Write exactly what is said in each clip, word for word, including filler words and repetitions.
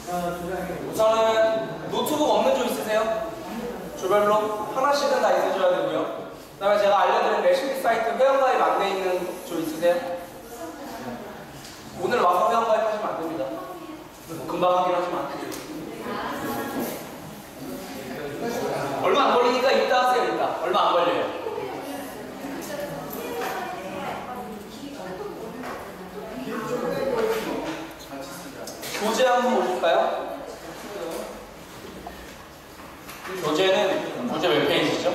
우선은 노트북 없는 조 있으세요? 조별로 하나씩은 다 있으셔야 되고요. 그 다음에 제가 알려드린 레시피 사이트 회원가입 안 돼 있는 조 있으세요? 오늘 와서 회원가입 하시면 안 됩니다. 금방 하긴 하지만 얼마 안 걸리니까 이따 하세요. 이따 얼마 안 걸려요. 교재 한번 보실까요? 교재는 교재 몇 페이지죠?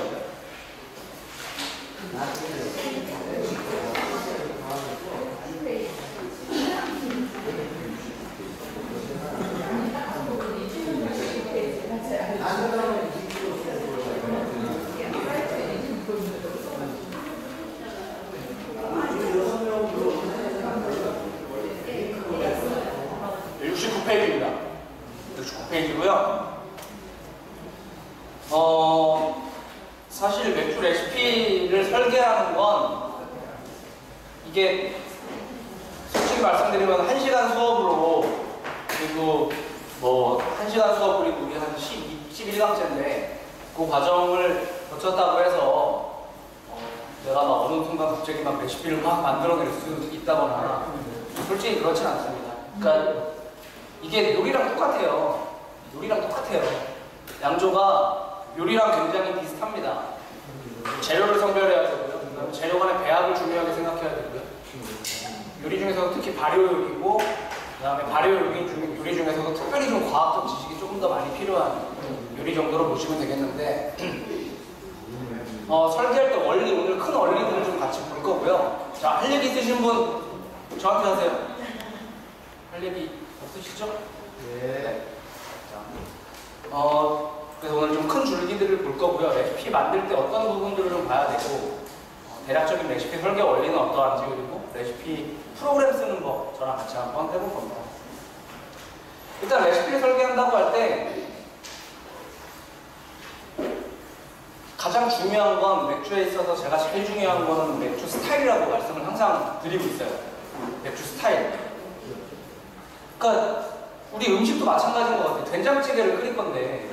육십구 페이지입니다. 육십구 페이지고요. 어, 사실 맥주 레시피를 설계하는 건 이게 솔직히 말씀드리면 한 시간 수업으로 그리고 뭐 한 시간 수업 그리고 우리 한 십일 강째인데 그 과정을 거쳤다고 해서 어, 내가 막 어느 순간 갑자기 막 레시피를 막 만들어낼 수 있다거나 솔직히 그렇진 않습니다. 그러니까 이게 요리랑 똑같아요. 요리랑 똑같아요. 양조가 요리랑 굉장히 비슷합니다. 재료를 선별해야 되고요. 재료 간의 배합을 중요하게 생각해야 되고요. 요리 중에서 특히 발효 요리고, 그 다음에 발효 요리, 중, 요리 중에서도 특별히 좀 과학적 지식이 조금 더 많이 필요한 요리 정도로 보시면 되겠는데, 어, 설계할 때 원리, 오늘 큰 원리들을 좀 같이 볼 거고요. 자, 할 얘기 있으신 분 저한테 하세요. 할 얘기 없으시죠? 네. 자, 어, 그래서 오늘 좀 큰 줄기들을 볼 거고요. 레시피 만들 때 어떤 부분들을 좀 봐야 되고, 어, 대략적인 레시피 설계 원리는 어떠한지, 그리고 레시피 프로그램 쓰는 법 저랑 같이 한번 해볼 겁니다. 일단 레시피를 설계한다고 할 때 가장 중요한 건 맥주에 있어서 제가 제일 중요한 거는 맥주 스타일이라고 말씀을 항상 드리고 있어요. 맥주 스타일. 그러니까 우리 음식도 마찬가지인 것 같아요. 된장찌개를 끓일 건데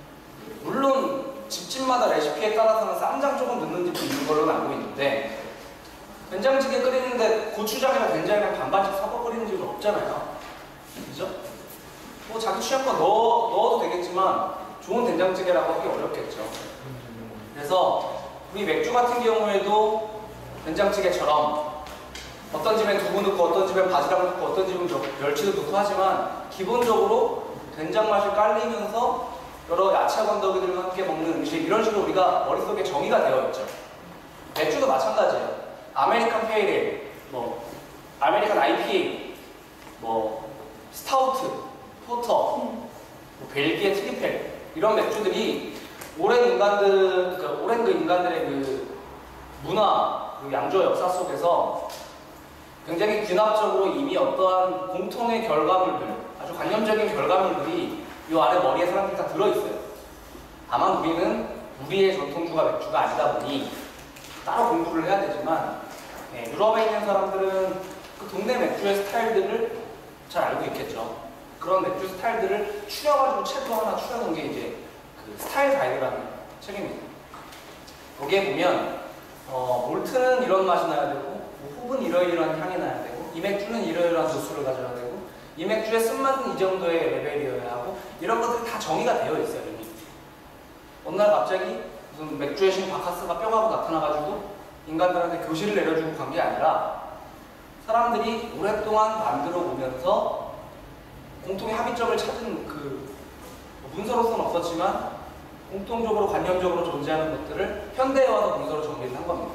물론 집집마다 레시피에 따라서는 쌈장 조금 넣는 집도 있는 걸로 알고 있는데 된장찌개 끓이는데 고추장이랑 된장이랑 반반씩 섞어 끓이는 집은 없잖아요. 그죠? 뭐 자기 취향껏 넣어, 넣어도 되겠지만 좋은 된장찌개라고 하기 어렵겠죠. 그래서 우리 맥주 같은 경우에도 된장찌개처럼 어떤 집엔 두부 넣고 어떤 집엔 바지락 넣고 어떤 집은 멸치도 넣고 하지만 기본적으로 된장 맛이 깔리면서 여러 야채 건더기들과 함께 먹는 음식, 이런 식으로 우리가 머릿속에 정의가 되어 있죠. 맥주도 마찬가지예요. 아메리칸 페일에일, 뭐 아메리칸 아이피에이, 뭐 스타우트, 포터, 뭐 벨기에 트리펠, 이런 맥주들이 오랜 인간들, 그 오랜 그 인간들의 그 문화, 그 양조 역사 속에서 굉장히 귀납적으로 이미 어떠한 공통의 결과물들, 아주 관념적인 결과물들이 이 안에 머리에 사람들이 다 들어있어요. 다만 우리는 우리의 전통주가 맥주가 아니다 보니 따로 공부를 해야 되지만, 네, 유럽에 있는 사람들은 그 동네 맥주의 스타일들을 잘 알고 있겠죠. 그런 맥주 스타일들을 추려가지고 책도 하나 추려놓은 게 이제 그 스타일 가이드라는 책입니다. 거기에 보면 어, 몰트는 이런 맛이 나야 되고, 홉은 이러이러한 향이 나야 되고, 이 맥주는 이러이러한 도수를 가져야 되고, 이 맥주의 쓴맛은 이 정도의 레벨이어야 하고, 이런 것들이 다 정의가 되어 있어요. 이미. 어느 날 갑자기 무슨 맥주의 신 바카스가 뿅하고 나타나가지고 인간들한테 교시를 내려주고 간 게 아니라 사람들이 오랫동안 만들어 보면서 공통의 합의점을 찾은 그 문서로서는 없었지만 공통적으로 관념적으로 존재하는 것들을 현대에 와서 문서로 정리를 한 겁니다.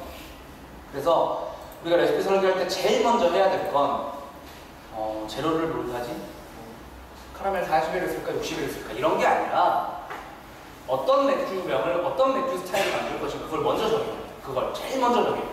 그래서 우리가 레시피 설계할 때 제일 먼저 해야 될 건 어, 재료를 뭘 사지? 카라멜 사십 일을 쓸까 육십 일을 쓸까 이런 게 아니라 어떤 맥주명을 어떤 맥주 스타일을 만들 것인가 그걸 먼저 정해요. 그걸 제일 먼저 정해요.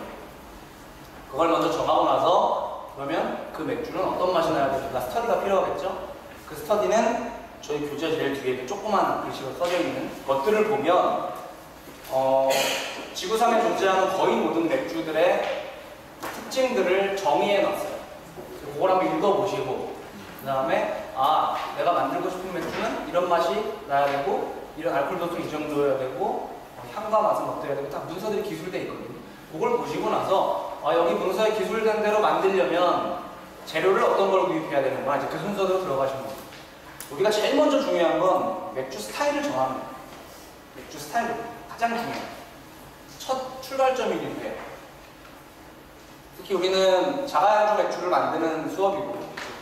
그걸 먼저 정하고 나서 그러면 그 맥주는 어떤 맛이 나야 될까 스터디가 필요하겠죠? 그 스터디는 저희 교재 제일 뒤에 조그만 글씨로 써져 있는 것들을 보면 어, 지구상에 존재하는 거의 모든 맥주들의 특징들을 정의해 놨어요. 그걸 한번 읽어보시고 그 다음에 아, 아, 내가 만들고 싶은 맥주는 이런 맛이 나야 되고 이런 알코올 도수 이 정도여야 되고 어, 향과 맛은 어때야 되고 다 문서들이 기술되어 있거든요. 그걸 보시고 나서 아, 여기 문서에 기술된 대로 만들려면 재료를 어떤 걸 구입해야 되는가 이제 그 순서대로 들어가시는 거예요. 우리가 제일 먼저 중요한 건 맥주 스타일을 정하는 거예요. 맥주 스타일 가장 중요해요. 첫 출발점이기도 해요. 특히 우리는 자가양조 맥주를 만드는 수업이고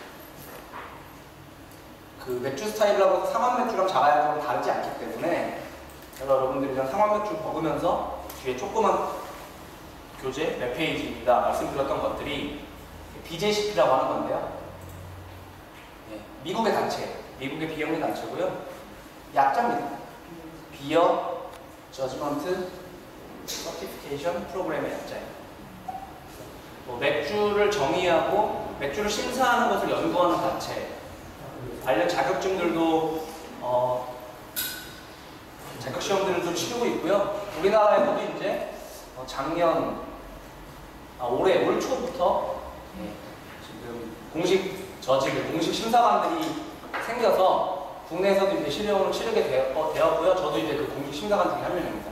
그 맥주 스타일이라고 해서 상한 맥주랑 자가양조는 다르지 않기 때문에 제가 여러분들이랑 상한 맥주 먹으면서 뒤에 조그만 교재 몇 페이지입니다 말씀드렸던 것들이 비제이씨피라고 하는 건데요. 네, 미국의 단체, 미국의 비영리 단체고요. 약자입니다. 비어 저지먼트 서티피케이션 프로그램의 약자예요. 뭐 맥주를 정의하고 맥주를 심사하는 것을 연구하는 단체, 관련 자격증들도 어, 자격 시험들도 치르고 있고요. 우리나라에서도 이제 어, 작년 아, 올해 올 초부터 네, 지금 공식 저지들, 공식 심사관들이 생겨서 국내에서도 이제 실험을 치르게 되었, 되었고요. 저도 이제 그 공식 심사관 중에 한 명입니다.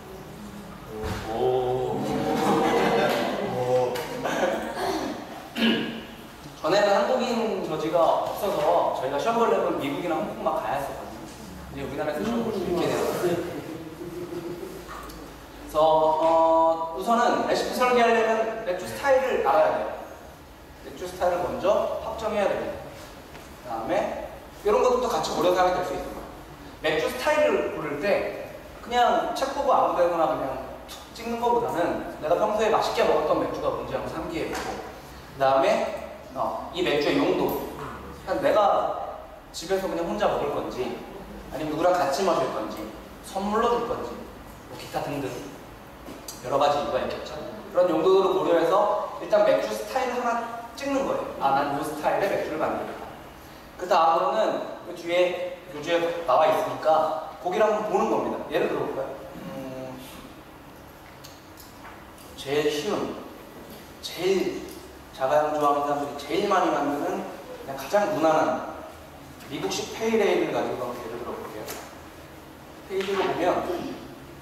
오. 오. 전에는 한국인 저지가 없어서 저희가 시험 보려면 미국이나 홍콩 막 가야 했었거든요. 근데 우리나라에서 시험 볼 수 있게 되었어요. 그래서 어, 우선은 레시피 설계하려면 맥주 스타일을 알아야 돼요. 맥주 스타일을 먼저 확정해야 됩니다. 그 다음에 이런 것도 같이 고려서 하게 될 수 있습니다. 맥주 스타일을 고를 때 그냥 책 보고 아무 데나 그냥 툭 찍는 것보다는 내가 평소에 맛있게 먹었던 맥주가 뭔지 한번 상기해보고 그 다음에 어, 이 맥주의 용도 그냥 내가 집에서 그냥 혼자 먹을 건지 아니면 누구랑 같이 마실 건지 선물로 줄 건지 뭐 기타 등등 여러 가지 이유가 있겠죠. 그런 용도를 고려해서 일단 맥주 스타일을 하나 찍는 거예요. 아, 난 이 스타일의 맥주를 만들겠다. 그 다음으로는 그 뒤에 교재에 나와 있으니까 거기를 한번 보는 겁니다. 예를 들어볼까요? 음, 제일 쉬운, 제일 자가양 좋아하는 사람들이 제일 많이 만드는 그냥 가장 무난한 미국식 페일에일을 가지고 한번 예를 들어볼게요. 페이지로 보면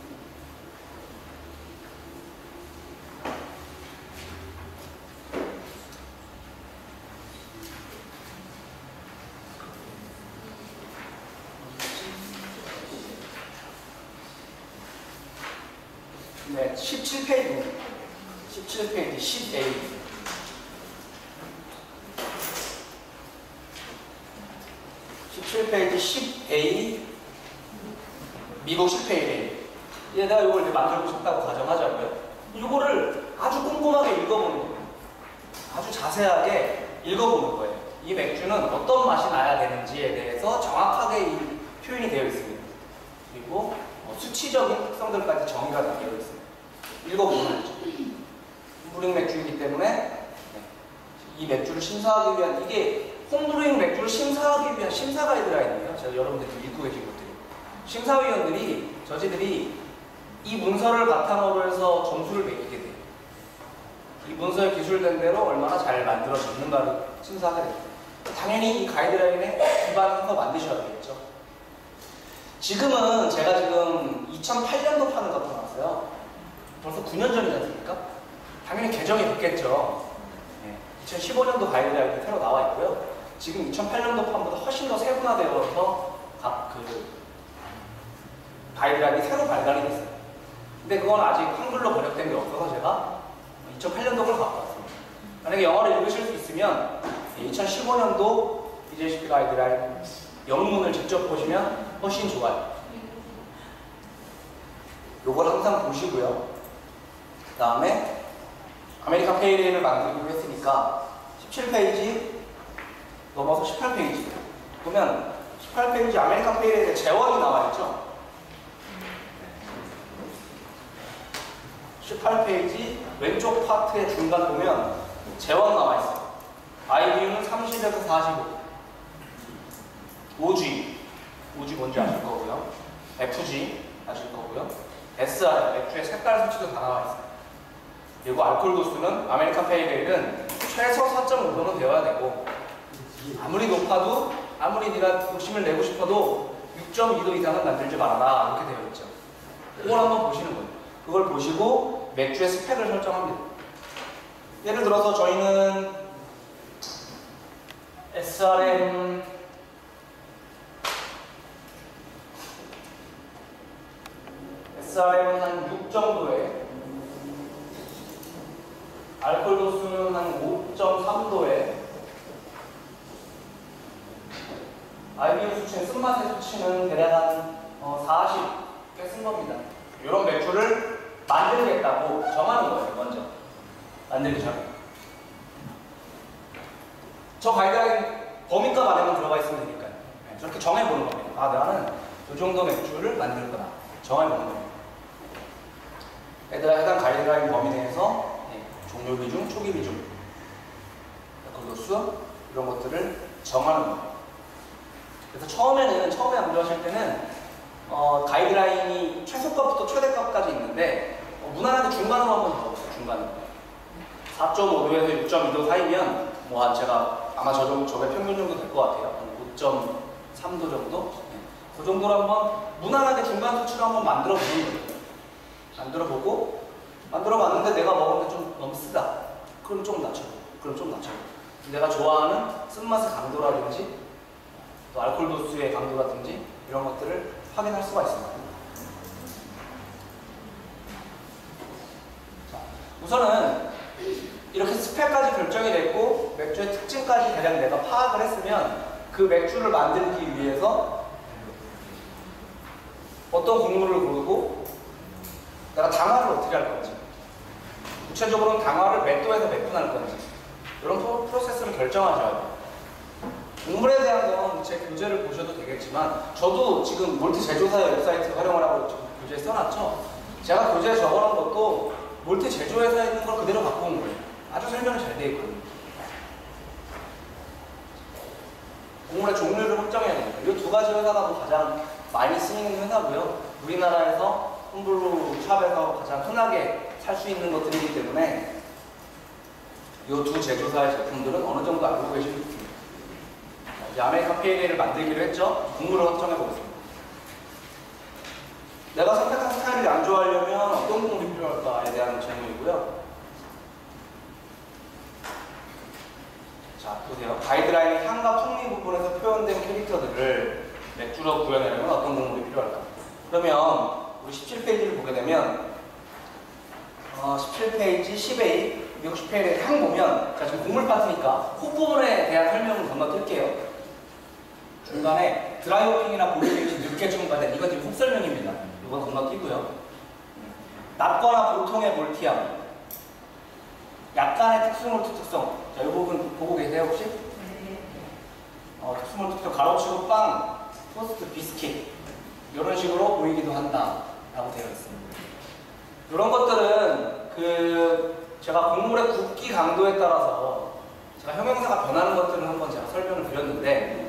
네, 십칠 페이지, 십칠 페이지, 십 에이. 십칠 페이지, 십 에이, 미국 십 페이지. 이제 내가 이걸 이제 만들고 싶다고 가정하자고요. 이거를 아주 꼼꼼하게 읽어보는 거예요. 아주 자세하게 읽어보는 거예요. 이 맥주는 어떤 맛이 나야 되는지에 대해서 정확하게 이 표현이 되어 있습니다. 그리고 수치적인 특성들까지 정의가 다 되어 있습니다. 읽어보면 알죠. 홈브루잉 맥주이기 때문에 이 맥주를 심사하기 위한 이게 홈브루잉 맥주를 심사하기 위한 심사 가이드라인이에요. 제가 여러분들이 읽고 계신 것들이 심사위원들이 저지들이 이 문서를 바탕으로 해서 점수를 매기게 돼요. 이 문서에 기술된 대로 얼마나 잘 만들어졌는가를 심사하게 됩니다. 당연히 이 가이드라인에 기반해서 만드셔야 되겠죠. 지금은 제가 지금 이천팔 년도 판을 나타났어요. 벌써 구 년 전이지 않습니까? 당연히 개정이 됐겠죠. 네. 이천십오 년도 가이드라인이 새로 나와 있고요. 지금 이천팔 년도 판보다 훨씬 더 세분화되어서 각 그 가이드라인이 새로 발간이 됐어요. 근데 그건 아직 한글로 번역된 게 없어서 제가 이천팔 년도 걸 갖고 왔습니다. 만약에 영어를 읽으실 수 있으면 이천십오 년도 비제이씨피 가이드라인 영문을 직접 보시면 훨씬 좋아요. 요걸 항상 보시고요. 그 다음에 아메리칸 페일에일을 만들기로 했으니까 십칠 페이지 넘어서 십팔 페이지 보면 십팔 페이지 아메리칸 페일에일의 제원이 나와 있죠. 십팔 페이지 왼쪽 파트의 중간 보면 제원 나와 있어요. 아이비유는 삼십에서 사십오. 오지, 오지 뭔지 아실 거고요. 에프지 아실 거고요. 에스알, 맥주의 색깔 수치도 다 나와 있어요. 그리고 알코올 도수는 아메리칸 페일에일은 최소 사 점 오 도는 되어야 되고 아무리 높아도 아무리 네가 욕심을 내고 싶어도 육 점 이 도 이상은 만들지 말아라 이렇게 되어 있죠. 그걸 한번 보시는 거예요. 그걸 보시고 맥주의 스펙을 설정합니다. 예를 들어서 저희는 에스알엠 에스알엠은 한 육 정도에, 알코올 도수는 한 오 점 삼 도에, 아이비오 수치는, 쓴맛의 수치는 대략 한 어, 사십에 쓴 겁니다. 이런 맥주를 만들겠다고 정하는 거예요. 먼저 만들기 전에 저 가이드라인 범위값 안에만 들어가 있으면 되니까요. 네, 저렇게 정해보는 겁니다. 아, 나는 이 정도 맥주를 만들 거다 정해보는 겁니다. 얘들아, 해당 가이드라인 범위 내에서 네, 종료 비중, 초기 비중, 알코올 도수 이런 것들을 정하는 거예요. 그래서 처음에는, 처음에 암조하실 때는 어, 가이드라인이 최소값부터 최대값까지 있는데 어, 무난하게 중간으로 한번 넣어보세요. 중간으로 사 점 오 도에서 육 점 이 도 사이면 뭐 한 제가 아마 저 정도, 저의 평균 정도 될 것 같아요. 한 오 점 삼 도 정도? 네. 그 정도로 한번 무난하게 중간 수치로 한번 만들어 보는 거예요. 만들어 보고, 만들어 봤는데 내가 먹었는데 좀 너무 쓰다. 그럼 좀 낮춰보고, 그럼 좀 낮춰보고. 내가 좋아하는 쓴맛의 강도라든지 또 알코올 도수의 강도라든지 이런 것들을 확인할 수가 있습니다. 자, 우선은 이렇게 스펙까지 결정이 됐고 맥주의 특징까지 대략 내가 파악을 했으면 그 맥주를 만들기 위해서 어떤 곡물을 고르고 내가 당화를 어떻게 할 건지, 구체적으로는 당화를 몇 도에서 몇 분 할 건지 이런 프로, 프로세스를 결정하셔야 돼요. 곡물에 대한 건 제 교재를 보셔도 되겠지만 저도 지금 몰트 제조사의 웹사이트 활용을 하고 지금 교재에 써놨죠. 제가 교재에 적어놓은 것도 몰트 제조회사에 있는 걸 그대로 갖고 온 거예요. 아주 설명이 잘 되어 있거든요. 곡물의 종류를 확정해야 됩니다. 이 두 가지 회사가 뭐 가장 많이 쓰이는 회사고요. 우리나라에서 홈블루 샵에서 가장 흔하게 살 수 있는 것들이기 때문에 이 두 제조사의 제품들은 어느 정도 알고 계시면 좋습니다. 이제 아메리칸 페일에일을 만들기로 했죠. 곡물을 확정해 보겠습니다. 내가 선택한 스타일을 양조하려면 어떤 곡물이 필요할까에 대한 질문이고요. 자, 보세요. 가이드라인의 향과 풍미 부분에서 표현된 캐릭터들을 맥주로 구현하려면 어떤 곡물이 필요할까? 그러면 우리 십칠 페이지를 보게 되면 어, 십칠 페이지 십 에이 미국 십 페이지의 향 보면, 자, 지금 곡물 파트니까 코 부분에 대한 설명을 건너뛸게요. 중간에 드라이호핑이나 볼링이 늦게 첨가된, 이건 지금 훅 설명입니다. 이건 건너뛰고요. 낮거나 보통의 몰티함, 약간의 특수몰트 특성. 자, 이 부분 보고 계세요 혹시? 어, 특수몰트 특성 가로치고 빵, 토스트, 비스킷 이런 식으로 보이기도 한다 라고 되어 있습니다. 이런 것들은 그 제가 곡물의 굽기 강도에 따라서 제가 형용사가 변하는 것들은 한번 제가 설명을 드렸는데,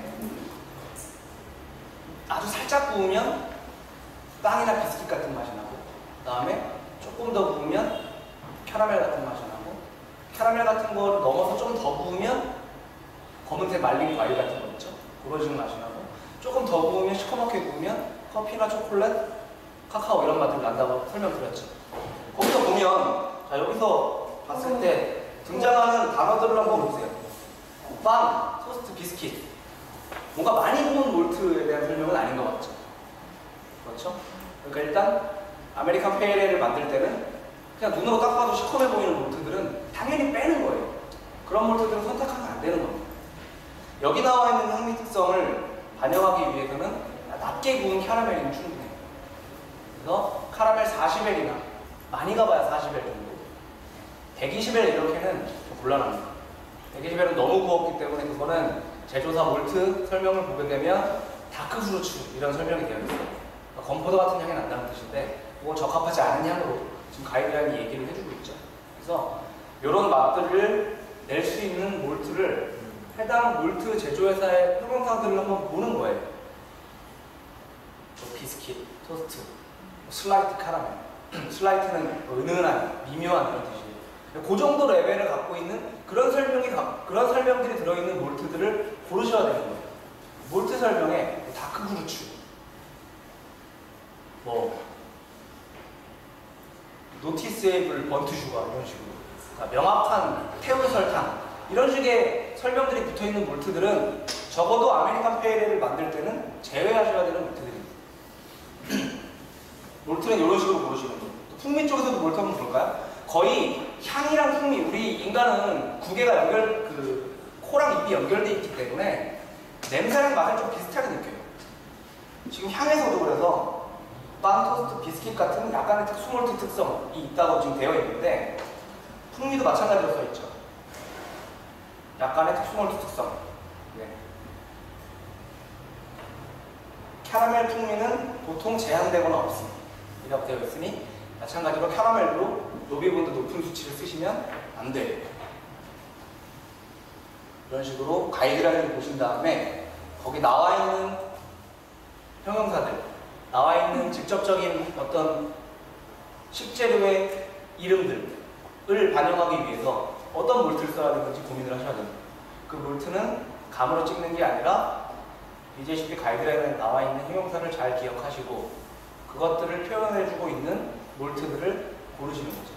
아주 살짝 구우면 빵이나 비스킷 같은 맛이 나고, 그 다음에 조금 더 구우면 캐러멜 같은 맛이 나고, 캐러멜 같은 걸 넘어서 좀 더 구우면 검은색 말린 과일 같은 거 있죠? 그런 식으로 맛이 나고, 조금 더 구우면 시커멓게 구우면 커피나 초콜릿, 카카오 이런 맛들이 난다고 설명드렸죠. 거기서 보면, 자, 여기서 봤을 때 등장하는 단어들을 한번 보세요. 빵, 토스트, 비스킷. 뭔가 많이 구운 몰트에 대한 설명은 아닌 것 같죠. 그렇죠? 그러니까 일단 아메리칸 페일에일을 만들 때는 그냥 눈으로 딱 봐도 시커매 보이는 몰트들은 당연히 빼는 거예요. 그런 몰트들은 선택하면 안 되는 겁니다. 여기 나와 있는 향미 특성을 반영하기 위해서는 낮게 구운 캐러멜이면 충분해요. 그래서 카라멜 사십 엘이나 많이 가봐야 사십 엘 정도, 백이십 엘 이렇게는 좀 곤란합니다. 백이십 엘은 너무 구웠기 때문에 그거는 제조사 몰트 설명을 보게 되면 다크 후르츠 이런 설명이 되어 있어요. 그러니까 건포도 같은 향이 난다는 뜻인데 그건 적합하지 않은 향으로 지금 가이드라인이 얘기를 해주고 있죠. 그래서 이런 맛들을 낼 수 있는 몰트를 해당 몰트 제조회사의 형용사들을 한번 보는 거예요. 뭐 비스킷, 토스트, 슬라이트 카라멜. 슬라이트는 은은한, 미묘한 그런 뜻이에요. 그 정도 레벨을 갖고 있는 그런 설명이, 그런 설명들이 들어있는 몰트들을 고르셔야 되는 거예요. 몰트 설명에 다크 후르츠, 뭐 노티스에이블 번트 슈가 이런 식으로 그러니까 명확한 태운 설탕 이런 식의 설명들이 붙어있는 몰트들은 적어도 아메리칸 페일에일을 만들 때는 제외하셔야 되는 몰트들입니다. 몰트는 이런 식으로 고르시면 돼요. 풍미 쪽에서도 몰트 한번 볼까요? 거의 향이랑 풍미, 우리 인간은 두 개가 연결, 그 코랑 입이 연결되어 있기 때문에 냄새랑 맛을 좀 비슷하게 느껴요. 지금 향에서도 그래서 빵, 토스트, 비스킷 같은 약간의 특수몰트 특성이 있다고 지금 되어 있는데 풍미도 마찬가지로 써 있죠. 약간의 특수몰트 특성. 네. 캐러멜 풍미는 보통 제한되거나 없습니다. 이라고 되어 있으니 마찬가지로 캐러멜도 노비분도 높은 수치를 쓰시면 안 돼요. 이런 식으로 가이드라인을 보신 다음에 거기 나와 있는 형용사들, 나와 있는 직접적인 어떤 식재료의 이름들을 반영하기 위해서 어떤 몰트를 써야 되는지 고민을 하셔야 됩니다. 그 몰트는 감으로 찍는 게 아니라 비제이씨피 가이드라인에 나와 있는 형용사를 잘 기억하시고 그것들을 표현해주고 있는 몰트들을 고르시는 거죠.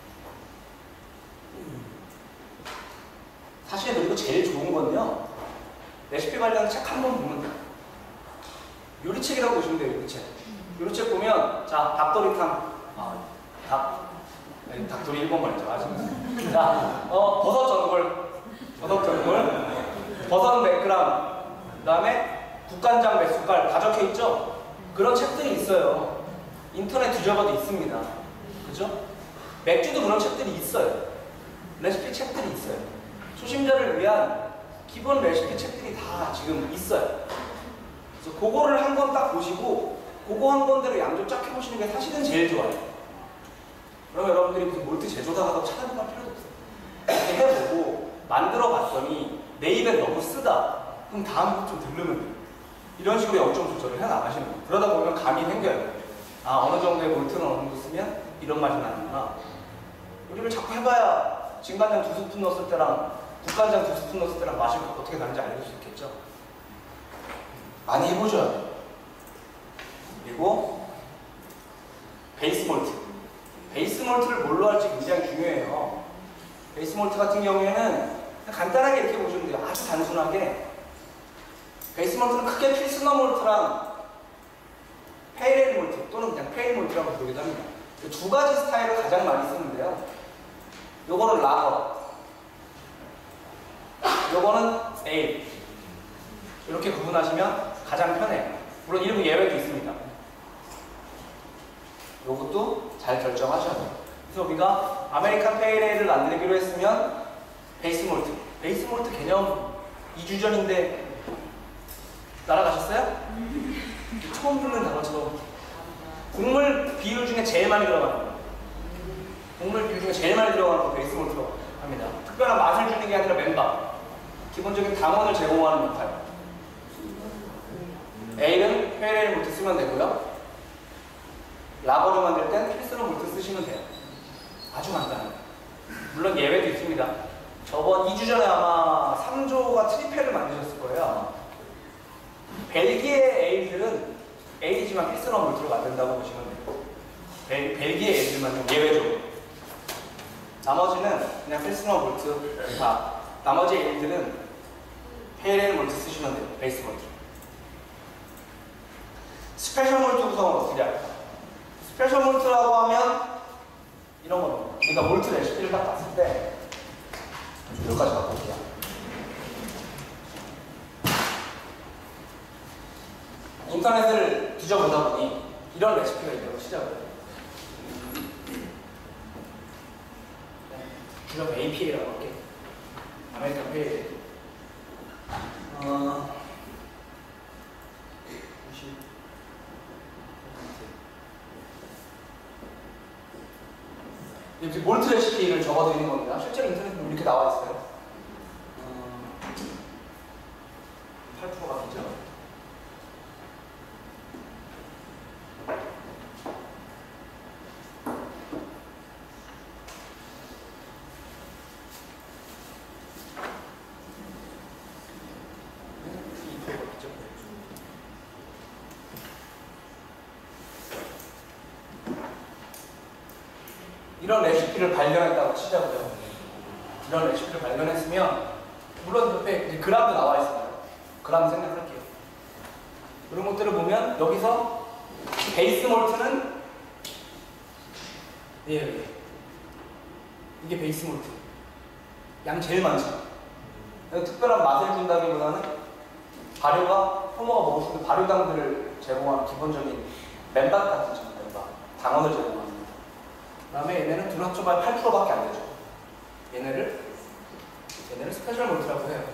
사실 그리고 제일 좋은 건요, 레시피 관련 책 한 번 보면 돼요. 요리책이라고 보시면 돼요. 요리책. 요리책 보면 자 닭도리탕, 아, 닭, 아니, 닭도리 일본 말이죠. 아시죠? 자, 어, 버섯 전골, 버섯 전골, 버섯 몇 그램, 그 다음에 국간장 몇 숟갈 다 적혀 있죠? 그런 책들이 있어요. 인터넷 뒤져봐도 있습니다. 그죠? 맥주도 그런 책들이 있어요. 레시피 책들이 있어요. 초심자를 위한 기본 레시피 책들이 다 지금 있어요. 그래서 그거를 한 번 딱 보시고 그거 한 번대로 양조 쫙 해보시는 게 사실은 제일 좋아요. 그럼 여러분들이 무슨 몰트 제조사라고 찾아볼 필요도 없어요. 이렇게 해보고 만들어 봤더니 내 입에 너무 쓰다. 그럼 다음부터 좀 들르면 돼요. 이런 식으로 영점 조절을 해 나가시는 거예요. 그러다 보면 감이 생겨요. 아, 어느 정도의 몰트는 어느 정도 쓰면 이런 맛이 나는구나. 요리를 자꾸 해봐야 진간장 두 스푼 넣었을 때랑 국간장 두 스푼 넣었을 때랑 맛이 어떻게 다른지 알려줄 수 있겠죠? 많이 해보셔야 돼요. 그리고 베이스 몰트. 베이스 몰트를 뭘로 할지 굉장히 중요해요. 베이스 몰트 같은 경우에는 간단하게 이렇게 보시면 돼요. 아주 단순하게 베이스 몰트는 크게 필스너 몰트랑 페일에일 몰트 또는 그냥 페일 몰트라고 부르기도 합니다. 두 가지 스타일을 가장 많이 쓰는데요. 요거는 라거, 요거는 에일. 이렇게 구분하시면 가장 편해요. 물론 일부 예외도 있습니다. 요것도 잘 결정하셔야 돼요. 그래서 우리가 아메리칸 페일에일을 만들기로 했으면 베이스 몰트. 베이스 몰트 개념 이 주 전인데 따라가셨어요? 처음 듣는 단어처럼 곡물 비율 중에 제일 많이 들어가는 거예요. 곡물 비율 중에 제일 많이 들어가는 거 베이스 몰트로 합니다. 특별한 맛을 주는 게 아니라 맨밥. 기본적인 당원을 제공하는 역할. A는 페일에일 몰트 쓰면 되고요. 라거를 만들 땐 필스너 몰트 쓰시면 돼요. 아주 간단해요. 물론 예외도 있습니다. 저번 이 주 전에 아마 삼 조가 트리페를 만드셨을 거예요. 아마. 벨기에 에일들은 에일이지만 필스너 몰트로 만든다고 보시면 돼요. 벨, 벨기에 에일들만 예외적으로. 나머지는 그냥 필스너 몰트 다. 나머지 에일들은 페일에일 몰트 쓰시면 돼요. 베이스 몰트. 스페셜 몰트 구성은 어떻게 할까요? 스페셜 몰트라고 하면 이런 겁니다. 그러니까 몰트 레시피를 딱 봤을 때 여기까지 갖고 올게요. 인터넷을 뒤져보다 보니 이런 레시피가 있다고 시작을 해요. 줄여서 에이피에이라고 할게요. 아메리칸 페일. 어, 이렇게 몰트 레시피를 적어드리는 겁니다. 실제로 인터넷에 이렇게 나와 있어요. 어, 팔 퍼센트가 기죠. 이 퍼센트가 기죠. 이런 레시피를 발견했다고 치자고요. 이런 레시피를 발견했으면 물론 옆에 이제 그람도 나와 있습니다. 그람 생각할게요. 이런 것들을 보면 여기서 베이스 몰트는 예, 예. 이게 베이스 몰트. 양 제일 많죠. 특별한 맛을 준다기보다는 발효가 효모가 먹을 수 있는 발효당들을 제공하는 기본적인 맨밥 같은 점, 맨밥 당원을 제공합니다. 그 다음에 얘네는 dun합초발 팔 퍼센트밖에 안 되죠. 얘네를 얘네를 스페셜 몰트라고 해요.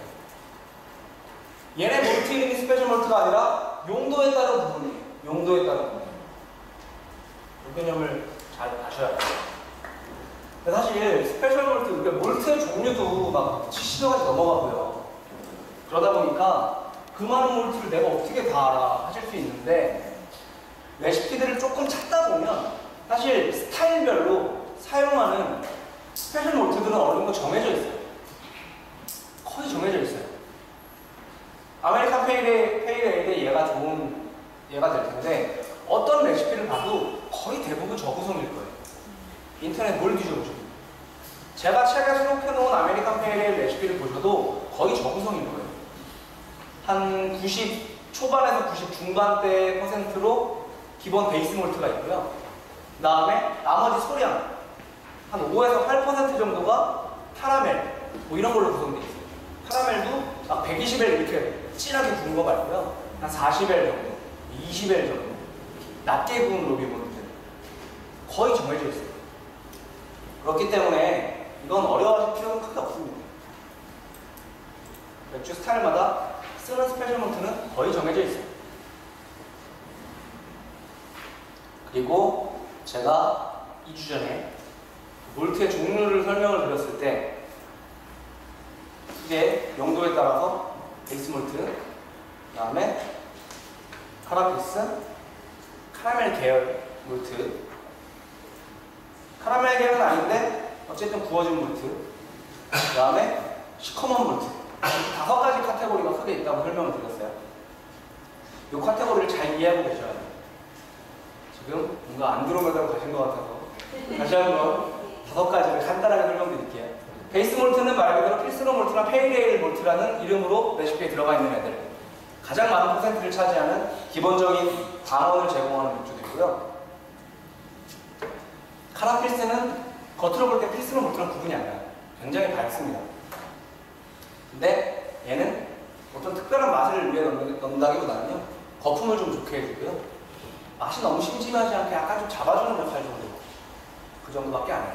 얘네 몰트 이름이 스페셜 몰트가 아니라 용도에 따른 부분이에요. 용도에 따른 부분. 이 개념을 잘 아셔야 돼요. 사실 스페셜 몰트, 몰트의 종류도 막 칠십여 가지 넘어가고요. 그러다 보니까 그 많은 몰트를 내가 어떻게 다 알아 하실 수 있는데 레시피들을 조금 찾다 보면 사실 스타일별로 사용하는 스페셜 몰트들은 어느 정도 정해져 있어요. 거의 정해져 있어요. 아메리칸 페이레, 페이레일에 얘가 좋은 얘가 될 텐데 어떤 레시피를 봐도 거의 대부분 저구성일 거예요. 인터넷 뭘 뒤져보죠. 제가 책에 수록해놓은 아메리칸 페이레일 레시피를 보셔도 거의 저구성일 거예요. 한 구십 초반에서 구십 중반대 퍼센트로 기본 베이스 몰트가 있고요. 그 다음에 나머지 소량 한 오에서 팔 퍼센트 정도가 카라멜 뭐 이런 걸로 구성되어 있어요. 카라멜도 막 백이십 엘 이렇게 진하게 구운 거 말고요. 한 사십 엘 정도, 이십 엘 정도 낮게 구운 로비 몰트 거의 정해져 있어요. 그렇기 때문에 이건 어려워질 필요는 크게 없습니다. 맥주 스타일마다 쓰는 스페셜 몰트는 거의 정해져 있어요. 그리고 제가 이 주 전에 몰트의 종류를 설명을 드렸을 때 이게 용도에 따라서 베이스 몰트, 그 다음에 카라피스, 카라멜 계열 몰트, 카라멜 계열은 아닌데 어쨌든 구워진 몰트, 그 다음에 시커먼 몰트, 다섯 가지 카테고리가 크게 있다고 설명을 드렸어요. 이 카테고리를 잘 이해하고 계셔야 돼요. 지금 뭔가 안드로메다로 가신 것 같아서 다시 한번 다섯 가지를 간단하게 설명드릴게요. 베이스 몰트는 말 그대로 필스로 몰트나 페이레일 몰트라는 이름으로 레시피에 들어가 있는 애들. 가장 많은 퍼센트를 차지하는 기본적인 당원을 제공하는 맥주들이고요. 카라필스는 겉으로 볼 때 필스로 몰트랑 구분이 안 가요. 굉장히 밝습니다. 근데 얘는 어떤 특별한 맛을 위해 넣는다기보다는요, 거품을 좀 좋게 해주고요. 맛이 너무 심심하지 않게 약간 좀 잡아주는 역할 정도. 그 정도밖에 안 해요.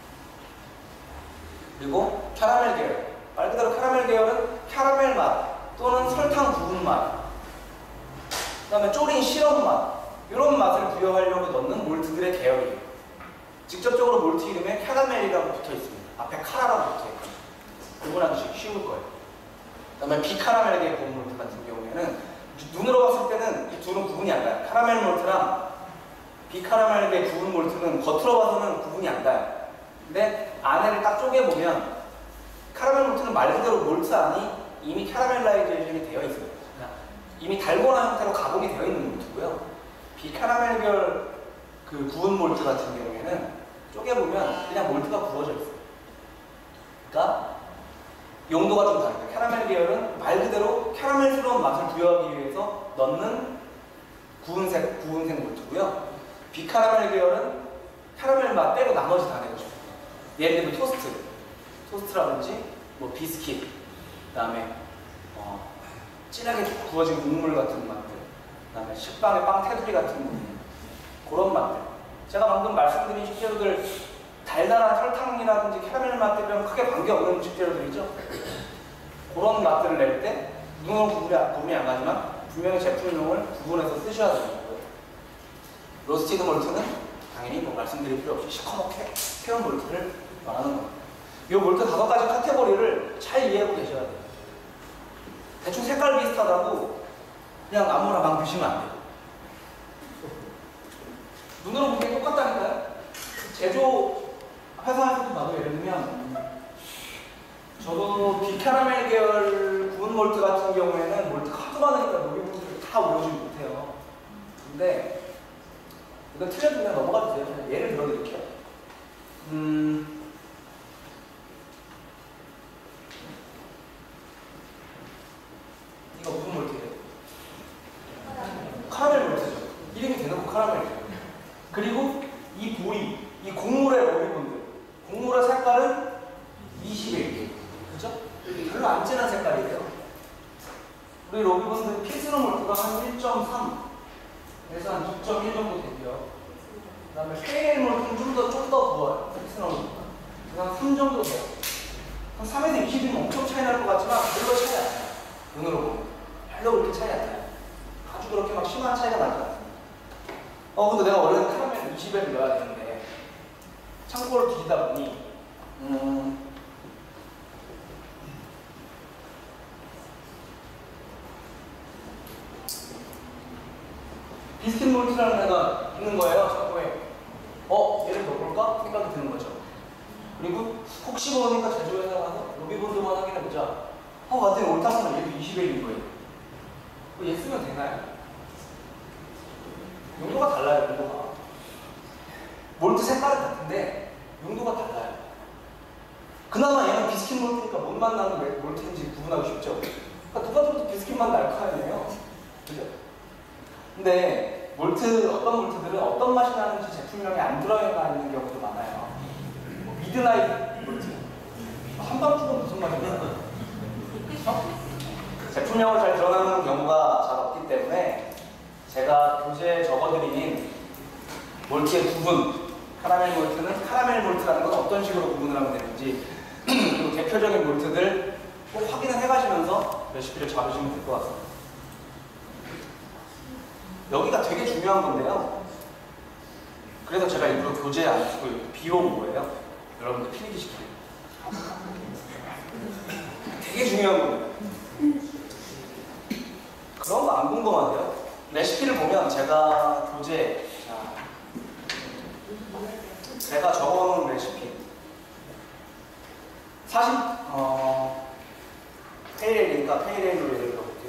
그리고 캐러멜 계열. 말 그대로 캐러멜 계열은 캐러멜 맛 또는 설탕 부분 맛, 그 다음에 졸인 시럽 맛, 이런 맛을 부여하려고 넣는 몰트들의 계열이에요. 직접적으로 몰트 이름에 캐러멜이라고 붙어 있습니다. 앞에 카라라고 붙어 있거든요. 구분하기 쉬울 거예요. 그 다음에 비카라멜 계열 고운 몰트 같은 경우에는 눈으로 봤을 때는 이 둘은 구분이 안 가요. 카라멜 몰트랑 비카라멜 계열 구운 몰트는 겉으로 봐서는 구분이 안 가요. 근데 안에를 딱 쪼개보면 카라멜 몰트는 말 그대로 몰트 안이 이미 캐러멜라이제이션이 되어 있어요. 이미 달고나 형태로 가공이 되어 있는 몰트고요. 비카라멜 계열 그 구운 몰트 같은 경우에는 쪼개보면 그냥 몰트가 구워져 있어요. 그러니까 용도가 좀 다르죠. 캐러멜 계열은 말 그대로 캐러멜스러운 맛을 부여하기 위해서 넣는 구운색, 구운색 몰트고요. 비카라멜 계열은 캐러멜 맛 빼고 나머지 다 내고 싶어요. 예를 들면 토스트, 토스트라든지 뭐 비스킷, 그 다음에 어, 진하게 구워진 국물 같은 맛들, 그 다음에 식빵의 빵 테두리 같은 부분, 그런 맛들. 제가 방금 말씀드린 식재료들 달달한 설탕이라든지 캐러멜 맛들이랑 크게 관계없는 식재료들이죠. 그런 맛들을 낼 때 눈으로 구분이, 구분이 안 가지만 분명히 제품명을 구분해서 쓰셔야 되고요. 로스티드 몰트는 당연히 뭐 말씀드릴 필요 없이 시커멓게 태운 몰트를 말하는 겁니다. 이 몰트 다섯 가지 카테고리를 잘 이해하고 계셔야 돼요. 대충 색깔 비슷하다고 그냥 아무나 막 드시면 안 돼요. 눈으로 보기엔 똑같다니까요. 제조 회사에서도 봐도 예를 들면 저도 비카라멜 계열 구운 몰트 같은 경우에는 몰트가 하도 많으니까 녹이분들을 다 외우지 못해요. 근데 이거 틀려주면 넘어가 주세요. 예를 들어드릴게요. 카라멜 몰트죠. 이름이 대놓고 카라멜이죠. 그리고 이 보리, 이 곡물의 러비본드, 곡물의 색깔은 이십일. 그죠? 별로 안 진한 색깔이에요. 우리 러비본드 피스너 몰트가 한 일 점 삼에서 한 이 점 일 정도 되고요. 그 다음에 페일 몰트는 좀 더 좀 더 부어요. 피스너 몰트가. 그래서 한 삼 정도 돼요. 한 삼에서 이십이면 엄청 차이 날 것 같지만 별로 차이 안 나요. 눈으로 보면. 별로 그렇게 차이 안 나요. 아주 그렇게 막 심한 차이가 나지 않아요. 어, 근데 내가 원래는 카라멜 이십을 넣어야 되는데 창고를 뒤지다 보니 음, 비스킷 몰트라는 애가 있는 거예요, 창고에. 어, 얘를 넣어볼까? 생각이 드는 거죠. 그리고 혹시 모르니까 제조회사 가서 러비본드만 확인해보자. 어, 맞더니 옳다면 얘도 이십일인 거예요. 어, 얘 쓰면 되나요? 용도가 달라요, 용도가. 몰트 색깔은 같은데 용도가 달라요. 그나마 얘는 비스킷 몰트니까 뭔맛 나는 몰트인지 구분하기 쉽죠. 그러니까 누가 들어도 비스킷 맛 날 거 아니에요. 그죠? 근데 몰트, 어떤 몰트들은 어떤 맛이 나는지 제품명에 안 들어가 있는 경우도 많아요. 뭐 미드나잇 몰트. 한밤중은 무슨 맛인가요? 어? 제품명을 잘 드러나는 경우가 잘 없기 때문에 제가 교재에 적어드린 몰트의 구분, 카라멜 몰트는 카라멜 몰트라는 건 어떤 식으로 구분을 하면 되는지 그리고 대표적인 몰트들 꼭 확인을 해가시면서 레시피를 잡으시면 될 것 같습니다. 여기가 되게 중요한 건데요. 그래서 제가 일부러 교재에 안 쓰고 비워온 거예요. 여러분들 필기시키는. 되게 중요한 겁니다. 그런 거 안 궁금하세요? 레시피를 보면 제가 교재, 자, 제가 적어놓은 레시피. 사실, 어, 페이레일이니까 페이레일로 예를 들어볼게요.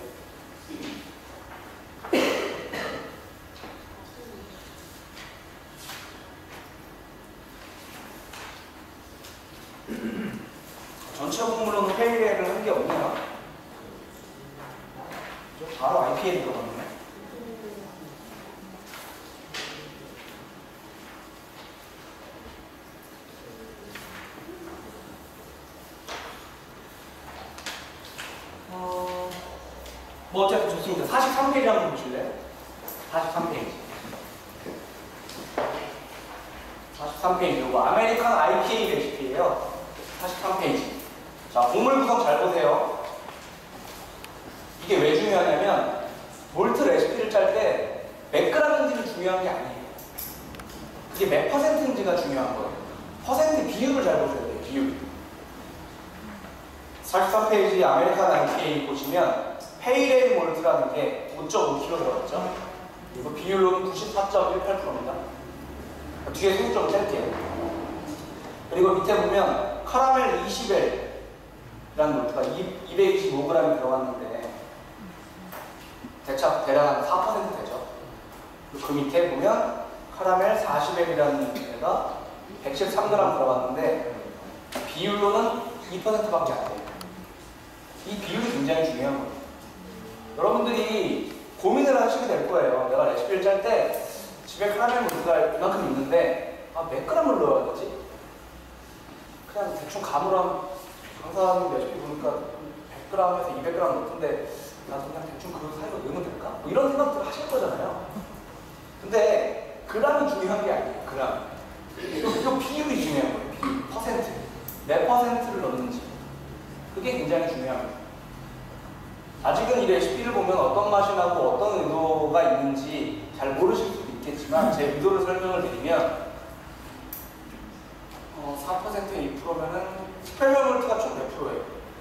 전체 곡물로는 페이레일을 한 게 없네요. 바로 아이피에이 들어갔네. 어, 뭐 어쨌든 좋습니다. 사십삼 페이지 한번 보실래요? 사십삼 페이지. 사십삼 페이지. 이거 아메리칸 아이피에이 레시피예요. 사십삼 페이지. 자, 곡물 구성 잘 보세요. 이게 왜 중요하냐면 몰트 레시피를 짤 때 몇 그램인지가 중요한 게 아니에요. 그게 몇 퍼센트인지가 중요한 거예요. 퍼센트 비율을 잘 보셔야 돼요. 비율. 사십삼 페이지 아메리칸 아이피에이 보시면 페이레일 몰트라는 게 오 점 오 킬로그램 들어갔죠. 그리고 비율로는 구십사 점 일팔 퍼센트입니다. 뒤에 소수점을 뗄게요. 그리고 밑에 보면 카라멜 이십 엘이라는 몰트가 이백이십오 그램이 들어갔는데 대략 대략 한 사 퍼센트 되죠. 그 밑에 보면 카라멜 사십 엘이라는 애가 백십삼 그램 들어갔는데 비율로는 이 퍼센트밖에 안 돼요. 이 비율이 굉장히 중요한 거예요. 여러분들이 고민을 하시게 될 거예요. 내가 레시피를 짤 때 집에 카라멜 몰트가 이만큼 있는데 아, 몇 그램을 넣어야 되지? 그냥 대충 감으로 한 강사님 레시피 보니까 백 그램에서 이백 그램 넣던데 나도 그냥 대충 그 사이로 넣으면 될까? 뭐 이런 생각들을 하실 거잖아요. 근데 그램이 중요한 게 아니에요. 그램. 이 비율이 중요한 거예요. 비율, 퍼센트. 몇 퍼센트를 넣는지. 그게 굉장히 중요합니다. 아직은 이 레시피를 보면 어떤 맛이 나고 어떤 의도가 있는지 잘 모르실 수도 있겠지만 제 의도를 설명을 드리면 어, 사 퍼센트에 이 퍼센트면은 스펠셜 몰트가 총 몇 프로예요?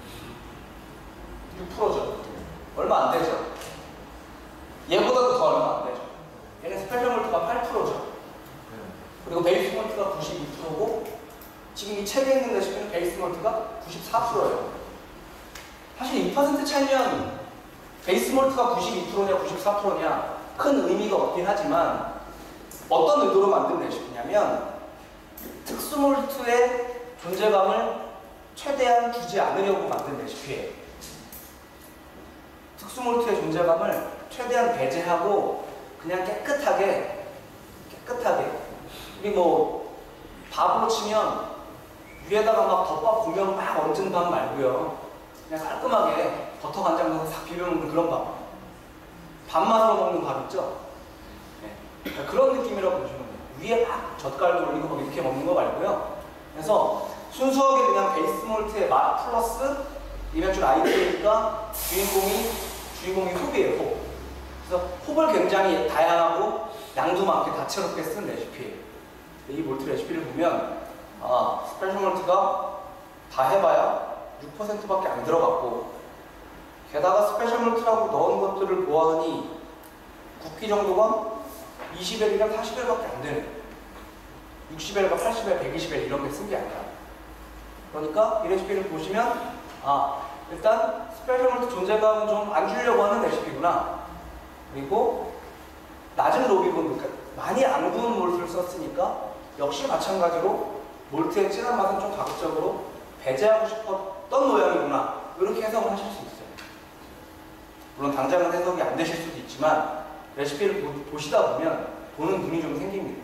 육 퍼센트죠. 얼마 안 되죠. 얘보다도 더 얼마 안 되죠. 얘는 스펠셜 몰트가 팔 퍼센트죠. 그리고 베이스 몰트가 구십이 퍼센트고 지금 이 책에 있는 레시피는 베이스 몰트가 구십사 퍼센트예요. 사실 이 퍼센트 차이면 베이스 몰트가 구십이 퍼센트냐 구십사 퍼센트냐 큰 의미가 없긴 하지만 어떤 의도로 만든 레시피냐면 특수 몰트의 존재감을 최대한 주지 않으려고 만든 레시피예요. 특수 몰트의 존재감을 최대한 배제하고 그냥 깨끗하게 깨끗하게 우리 뭐 밥으로 치면 위에다가 막 덮밥 보면 막 얹은 밥 말고요. 그냥 깔끔하게 버터 간장 넣어서 싹 비벼 먹는 그런 밥. 밥맛으로 먹는 밥 있죠? 네. 그런 느낌이라고 보시면 돼요. 위에 막 젓갈도 올리고 막 이렇게 먹는 거 말고요. 그래서 순수하게 그냥 베이스 몰트의 맛 플러스 이면 줄 아이디어니까 주인공이 주인공이 홉이에요. 홉. 그래서 홉을 굉장히 다양하고 양도 많게 다채롭게 쓴 레시피예요. 이 몰트 레시피를 보면 아, 스페셜 몰트가 다 해봐야 육 퍼센트밖에 안 들어갔고 게다가 스페셜 몰트라고 넣은 것들을 보아하니 굽기 정도가 이십 엘이랑 사십 엘밖에 안 되네. 육십 엘과 팔십 엘, 백이십 엘 이런 게 쓴 게 아니라. 그러니까 이 레시피를 보시면 아, 일단 스페셜 몰트 존재감은 좀 안 주려고 하는 레시피구나. 그리고 낮은 로비분, 그러니까 많이 안 구운 몰트를 썼으니까 역시 마찬가지로 몰트의 진한 맛은 좀 가급적으로 배제하고 싶었던 모양이구나. 이렇게 해석을 하실 수 있어요. 물론 당장은 해석이 안 되실 수도 있지만 레시피를 보, 보시다 보면 보는 눈이 좀 생깁니다.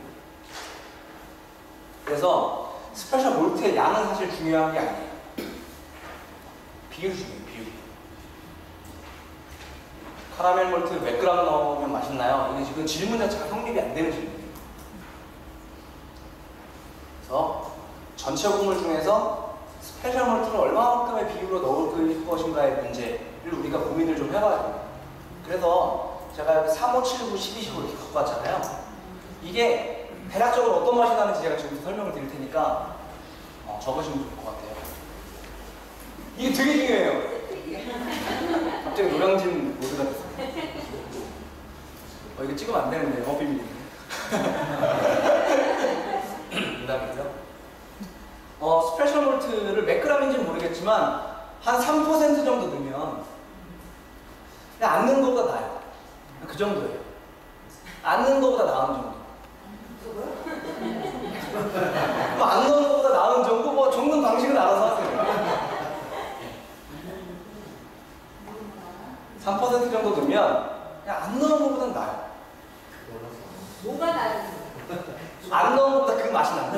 그래서 스페셜 몰트의 양은 사실 중요한 게 아니에요. 비율이 중요해요. 비율. 카라멜 몰트 몇 그램 넣으면 맛있나요? 이게 지금 질문 자체가 성립이 안 되는 질문이에요. 그래서 전체 곡물 중에서 스페셜 몰트를 얼마만큼의 비율로 넣을 것인가의 문제를 우리가 고민을 좀 해봐야 돼요. 그래서 제가 여기 삼, 오, 칠, 구, 십이, 십오 이렇게 갖고 왔잖아요. 이게 대략적으로 어떤 맛이 나는지 제가 지금부터 설명을 드릴 테니까 어, 적으시면 좋을 것 같아요. 이게 되게 중요해요. 갑자기 노량진 모드가 됐어요. 어, 이거 찍으면 안 되는데, 어, 비밀이네. 농담이고요. 어, 스페셜 몰트를 몇 그램인지는 모르겠지만 한 삼 퍼센트 정도 넣으면 그냥 안 넣은 것보다 나아요. 그 정도예요. 안 넣은 것보다 나은 정도. 뭐 안 넣은 것보다 나은 정도, 뭐 적는 방식은 알아서 하세요. 삼 퍼센트 정도 넣으면 그냥 안 넣은 것보다 나아요. 뭐가 나요? 안 넣은 것보다 그 맛이 난다.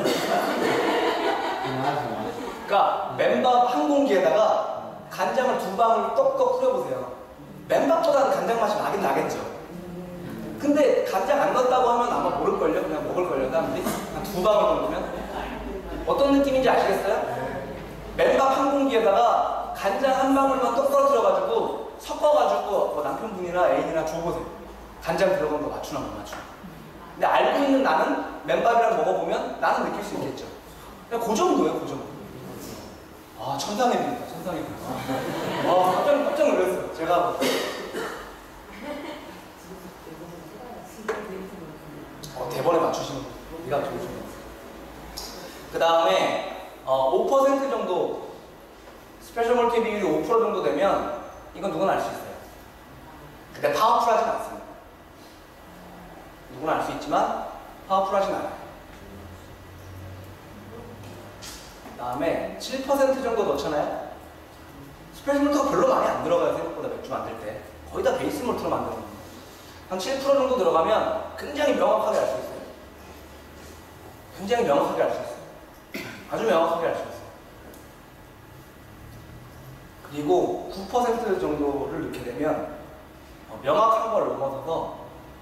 그러니까 맨밥 한 공기에다가 간장을 두 방울 떡떡 뿌려보세요. 맨밥보다는 간장 맛이 나긴 나겠죠. 근데 간장 안 넣었다고 하면 아마 모를걸요? 그냥 먹을걸요, 사람들이? 한 두 방울 정도면? 어떤 느낌인지 아시겠어요? 맨밥 한 공기에다가 간장 한 방울만 떡 떨어뜨려가지고 섞어가지고 뭐 남편분이나 애인이나 줘보세요. 간장 들어간 거 맞추나 못 맞추나. 근데 알고 있는 나는 맨밥이랑 먹어보면 나는 느낄 수 있겠죠. 그냥 그 정도예요, 그 정도. 아, 천상의 비입니다, 천상의 비. 와, 깜짝, 깜짝 놀랐어요. 제가. 어, 대본에 맞추시는 네가 좋으시네요. 그 다음에 어, 오 퍼센트 정도 스페셜 몰트 비율이 오 퍼센트 정도 되면 이건 누구나 알 수 있어요. 근데 파워풀하진 않습니다. 누구나 알 수 있지만 파워풀하진 않아요. 그 다음에 칠 퍼센트 정도 넣잖아요. 스페셜 몰트가 별로 많이 안 들어가요. 생각보다 맥주 만들 때 거의 다 베이스 몰트로 만드는 겁니다. 한 칠 퍼센트 정도 들어가면 굉장히 명확하게 알 수 있어요. 굉장히 명확하게 알 수 있어요. 아주 명확하게 알 수 있어요. 그리고 구 퍼센트 정도를 넣게 되면 어, 명확한 걸 넘어서서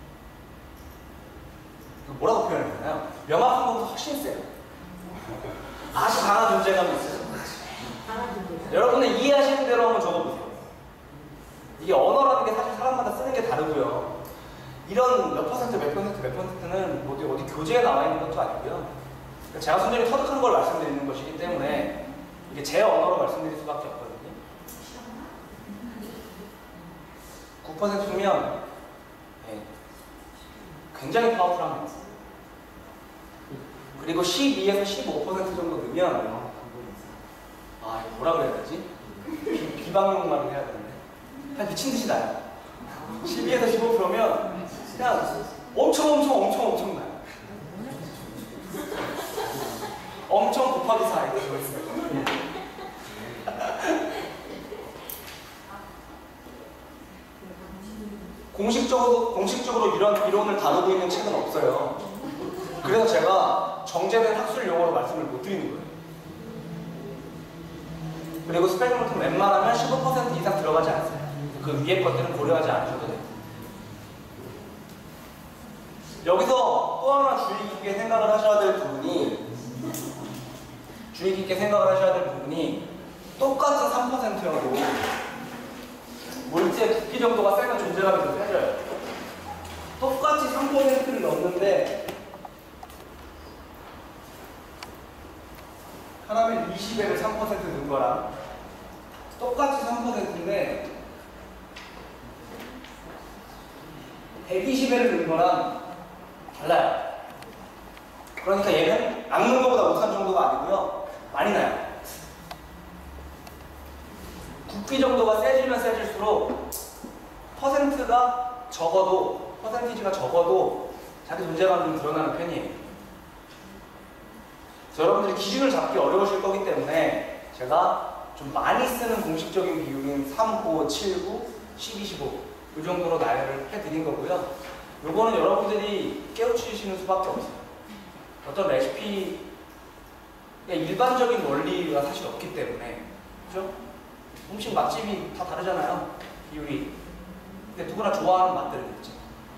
뭐라고 표현해야 되나요? 명확한 것보다 훨씬 세요. 아주 강한 존재감이 있어요. 여러분은 이해하시는 대로 한번 적어보세요. 이게 언어라는 게 사실 사람마다 쓰는 게 다르고요. 이런 몇 퍼센트, 몇 퍼센트, 몇 퍼센트는 어디, 어디 교재에 나와 있는 것도 아니고요. 제가 순전히 터득한 걸 말씀드리는 것이기 때문에 이게 제 언어로 말씀드릴 수밖에 없거든요. 구 퍼센트면 네, 굉장히 파워풀합니다. 그리고 십이에서 십오 퍼센트 정도 넣으면 아, 뭐라 그래야 되지? 비, 비방용말을 해야 되는데 그냥 미친듯이 나요. 십이에서 십오 퍼센트면 그냥 엄청 엄청 엄청 엄청 나요. 엄청 곱하기 사 이렇게 들어있어요. 공식적으로, 공식적으로 공식적으로 이런 이론을 다루고 있는 책은 없어요. 그래서 제가 정제된 학술 용어로 말씀을 못 드리는 거예요. 그리고 스페셜 몰트는 웬만하면 십오 퍼센트 이상 들어가지 않습니다. 그 위에 것들은 고려하지 않으셔도 돼요. 여기서 또 하나 주의 깊게 생각을 하셔야 될 부분이 주의 깊게 생각을 하셔야 될 부분이 똑같은 삼 퍼센트여도 몰트의 두께 정도가 세면 존재감이 더 세져요. 똑같이 삼 퍼센트를 넣는데 카라멜 이십 액을 삼 퍼센트 넣은 거랑 똑같이 삼 퍼센트인데 백이십 액을 넣은 거랑 달라요. 그러니까 얘는 안 넣은 것보다 못한 정도가 아니고요. 많이 나요. 두께 정도가 세지면 세질수록 퍼센트가 적어도, 퍼센티지가 적어도 자기 존재감이 좀 드러나는 편이에요. 그래서 여러분들이 기준을 잡기 어려우실 거기 때문에 제가 좀 많이 쓰는 공식적인 비율인 삼, 오, 칠, 구, 십이, 십오 이 정도로 나열을 해드린 거고요. 요거는 여러분들이 깨우치시는 수밖에 없어요. 어떤 레시피의 일반적인 원리가 사실 없기 때문에, 그죠? 음식 맛집이 다 다르잖아요, 비율이. 근데 누구나 좋아하는 맛들이 있죠.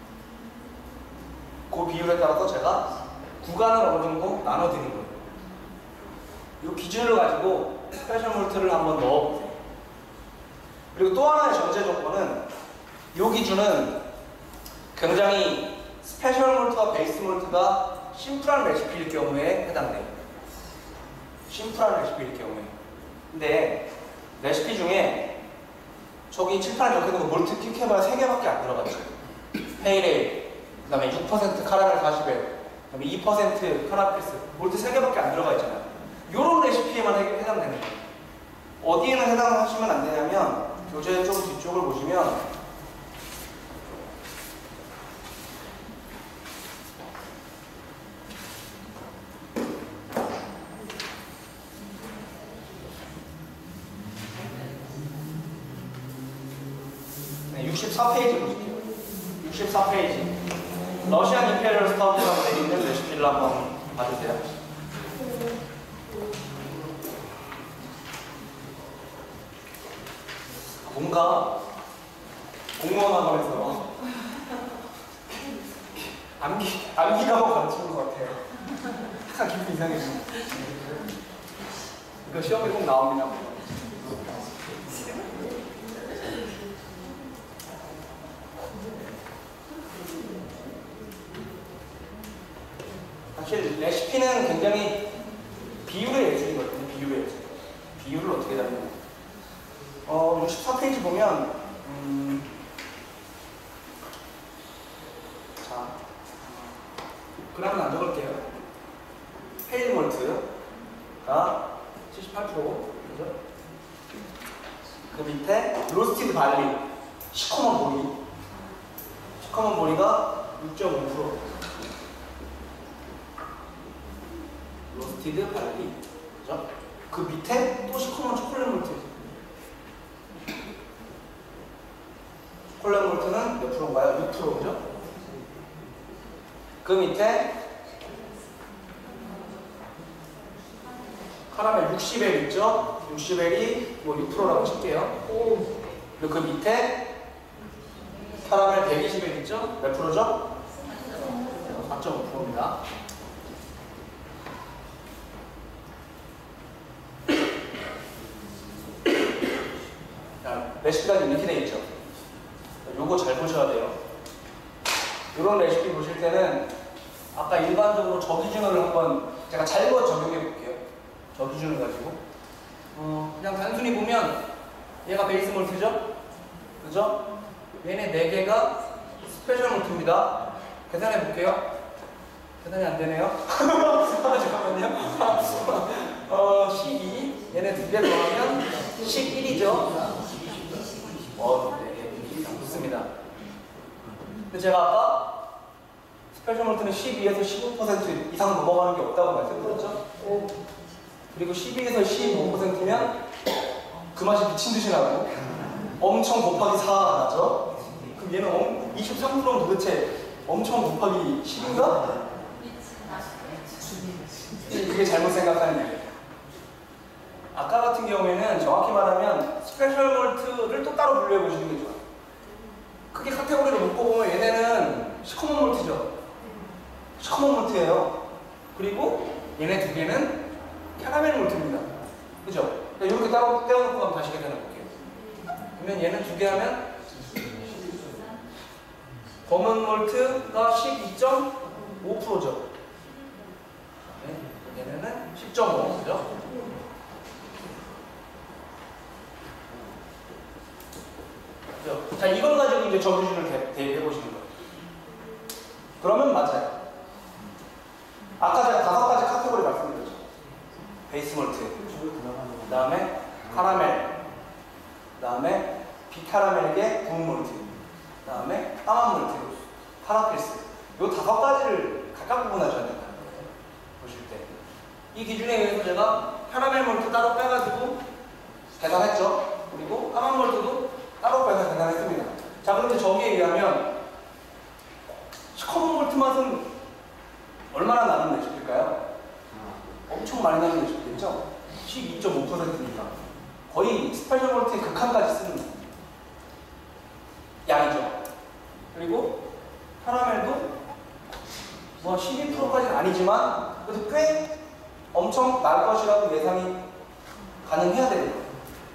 그 비율에 따라서 제가 구간을 어느 정도 나눠드린 거예요. 이 기준을 가지고 스페셜 몰트를 한번 넣어보세요. 그리고 또 하나의 전제 조건은 이 기준은 굉장히 스페셜 몰트와 베이스 몰트가 심플한 레시피일 경우에 해당돼요. 심플한 레시피일 경우에. 근데 레시피 중에 저기 칠판에 적혀있는 거 몰트 킥해봐야 세 개밖에 안 들어가죠. 페일에일, 그 다음에 육 퍼센트 카라멜 사십 일, 그 다음에 이 퍼센트 카라필스, 몰트 세 개밖에 안 들어가 있잖아요. 요런 레시피에만 해당되는 거예요. 어디에는 해당하시면 안 되냐면 교재 좀 뒤쪽을 보시면 육십사 페이지 보십시오. 육십사 페이지. 러시안 임페리얼 스타우트라고 되어 있는 레시피를 한번 봐주세요. 뭔가 공무원 학원에서 암기, 암기가고 가르치는 것 같아요. 항상 기분이 이상해요. 이거 시험에 꼭 나옵니다. 사실 레시피는 굉장히 비율의 예술이거든요. 비율의 예술. 비율을 어떻게 잡느냐. 어, 육십사 페이지 보면 음, 자, 그램은 안 적을게요. 페일 몰트가 칠십팔 퍼센트 그죠? 그 밑에 로스티드 발리, 시커먼 보리 시커먼 보리가 육 점 오 퍼센트 로스티드 발리, 그죠? 그 밑에 또 시커먼 초콜릿 몰트. 초콜릿 몰트는 몇 프로인가요? 육 퍼센트, 그죠? 그 밑에 카라멜 육십 엘 있죠? 육십 엘이 뭐 육 퍼센트라고 칠게요. 그리고 그 밑에 카라멜 백이십 엘 있죠? 몇 프로죠? 사 점 오 퍼센트입니다. 레시피가 이렇게 되어 있죠. 요거 잘 보셔야 돼요. 이런 레시피 보실 때는 아까 일반적으로 저 기준을 한번 제가 잘못 적용해 볼게요. 저 기준을 가지고 어, 그냥 단순히 보면 얘가 베이스 몰트죠? 그죠? 얘네 네 개가 스페셜 몰트입니다. 계산해 볼게요. 계산이 안 되네요. 잠깐만요. 어, 십이 얘네 두 개 더하면 십일이죠. 어, 네, 좋습니다. 근데 제가 아까 스페셜 몰트는 십이에서 십오 퍼센트 이상 넘어가는 게 없다고 말씀드렸죠? 그리고 십이에서 십오 퍼센트면 그 맛이 미친 듯이 나고 엄청 곱하기 사가 나죠? 그럼 얘는 엄, 이십삼 퍼센트는 도대체 엄청 곱하기 십인가? 그게 잘못 생각하는 일이에요. 아까 같은 경우에는 정확히 말하면 스페셜 몰트를 또 따로 분류해 보시는 게 좋아요. 크게 카테고리를 묶고 보면 얘네는 시커먼 몰트죠. 시커먼 몰트예요. 그리고 얘네 두 개는 캐러멜 몰트입니다. 그죠? 이렇게 따로 떼어놓고 한번 다시 계산해 볼게요. 그러면 얘는 두 개 하면 검은 몰트가 십이 점 오 퍼센트죠. 얘네는 십 점 오, 그죠? 그죠? 자, 이걸 가지고 이제 저기준을 대입해 보시는 거예요. 그러면 맞아요. 아까 제가 다섯 가지 카테고리 말씀드렸죠. 베이스 몰트, 그 다음에 카라멜, 그 다음에 비카라멜계 구운 몰트, 그 다음에 까만 몰트, 파라필스. 이 다섯 가지를 각각 구분하셔야 된다는 거예요. 보실 때. 이 기준에 의해서 제가 카라멜 몰트 따로 빼가지고 계산했죠. 그리고 까만 몰트도 따로 빼서 계산했습니다. 자, 그런데 저기에 의하면 시커먼 몰트 맛은 얼마나 나는 레시피일까요? 엄청 많이 나는 레시피겠죠? 십이 점 오 퍼센트니까 거의 스페셜 몰트의 극한까지 쓰는 양이죠. 그리고 카라멜도 뭐 십이 퍼센트까지는 아니지만 그래도 꽤 엄청 날 것이라고 예상이 가능해야 되거든요.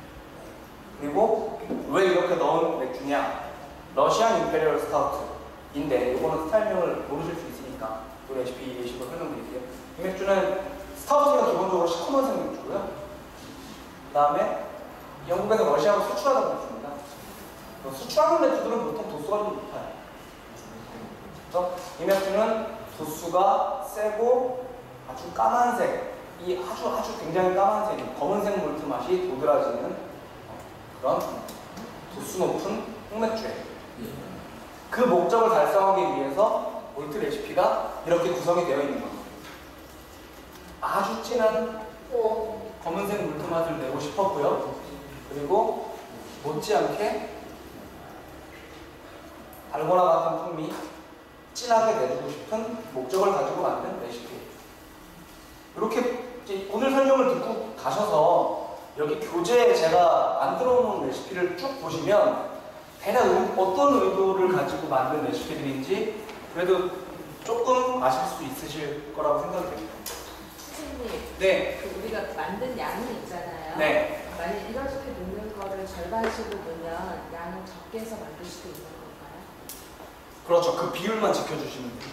그리고 왜 이렇게 넣은 맥주냐? 러시안 임페리얼 스타우트인데 이거는 스타일명을 모르실 수 있으니까 이 레시피 예시로 설명드릴게요. 이 맥주는 스타우트가 기본적으로 시커먼색 맥주고요. 그 다음에 영국에서 러시아로 수출하던 맥주입니다. 수출하는 맥주들은 보통 도수가 좀 높아요. 그래서 이 맥주는 도수가 세고 아주 까만색, 이 아주 아주 굉장히 까만색, 검은색 몰트 맛이 도드라지는 그런 도수 높은 흑맥주예요. 그 목적을 달성하기 위해서 몰트 레시피가 이렇게 구성이 되어 있는 겁니다. 아주 진한 검은색 몰트 맛을 내고 싶었고요. 그리고 못지않게 달고나 같은 풍미, 진하게 내주고 싶은 목적을 가지고 만든 레시피. 이렇게 이제 오늘 설명을 듣고 가셔서 여기 교재에 제가 만들어 놓은 레시피를 쭉 보시면 대략 어떤 의도를 가지고 만든 레시피들인지 그래도 조금 아실 수 있으실 거라고 생각이 됩니다. 선생님, 네. 그 우리가 만든 양이 있잖아요. 네. 만약 이렇게 넣는 거를 절반씩으로 넣으면 양을 적게 해서 만들 수도 있는 건가요? 그렇죠. 그 비율만 지켜주시면 돼요.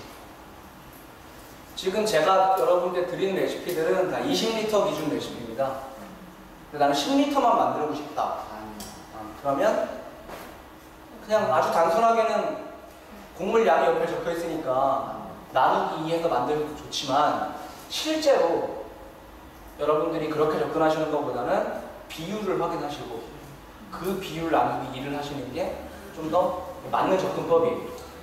지금 제가 여러분께 드린 레시피들은 다 이십 리터 기준 레시피입니다. 근데 나는 십 리터만 만들고 싶다. 아, 그러면 그냥 아주 단순하게는 곡물 양이 옆에 적혀 있으니까 나누기 이 해서 만들기도 좋지만 실제로 여러분들이 그렇게 접근하시는 것보다는 비율을 확인하시고 그 비율 나누기 이를 하시는 게 좀 더 맞는 접근법이에요.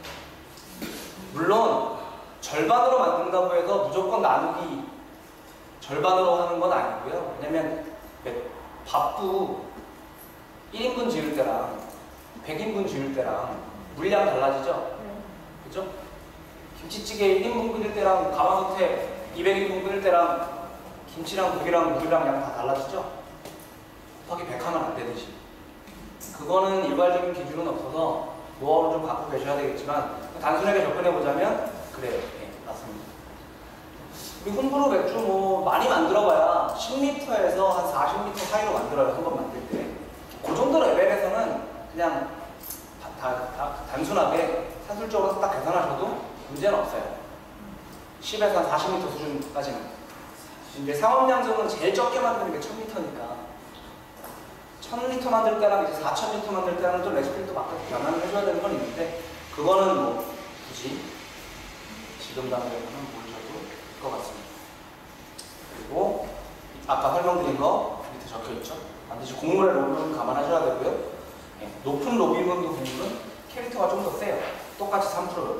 물론 절반으로 만든다고 해서 무조건 나누기 절반으로 하는 건 아니고요. 왜냐면 밥도 일 인분 지을 때랑 백 인분 지을 때랑 물량 달라지죠? 그죠? 김치찌개 일 인분 끓일 때랑 가마솥에 이백 인분 끓일 때랑 김치랑 고기랑 물이랑 양 다 달라지죠? 곱하기 백 하면 안 되듯이. 그거는 일괄적인 기준은 없어서 노하우를 좀 갖고 계셔야 되겠지만 단순하게 접근해보자면 그래요. 네, 맞습니다. 우리 홈브루 맥주 뭐 많이 만들어봐야 십 리터에서 한 사십 리터 사이로 만들어요. 한 번 만들 때. 그 정도 레벨에서는 그냥 다, 다, 다, 단순하게 산술적으로 딱 계산하셔도 문제는 없어요. 십에서 한 사십 리터 수준까지는. 이제 상업량적으로 제일 적게 만드는 게 천 리터니까 천 리터 만들 때랑 이제 사천 리터 만들 때랑 또 레시피를 또 바꿔서 변환을 해줘야 되는 건 있는데 그거는 뭐 굳이 지금 단계에서는 모르셔도 될 것 같습니다. 그리고 아까 설명드린 거 밑에 적혀있죠? 반드시 곡물의 로비는 감안하셔야 되고요. 네, 높은 로비분도 곡물은 캐릭터가 좀 더 세요. 똑같이 삼 퍼센트요.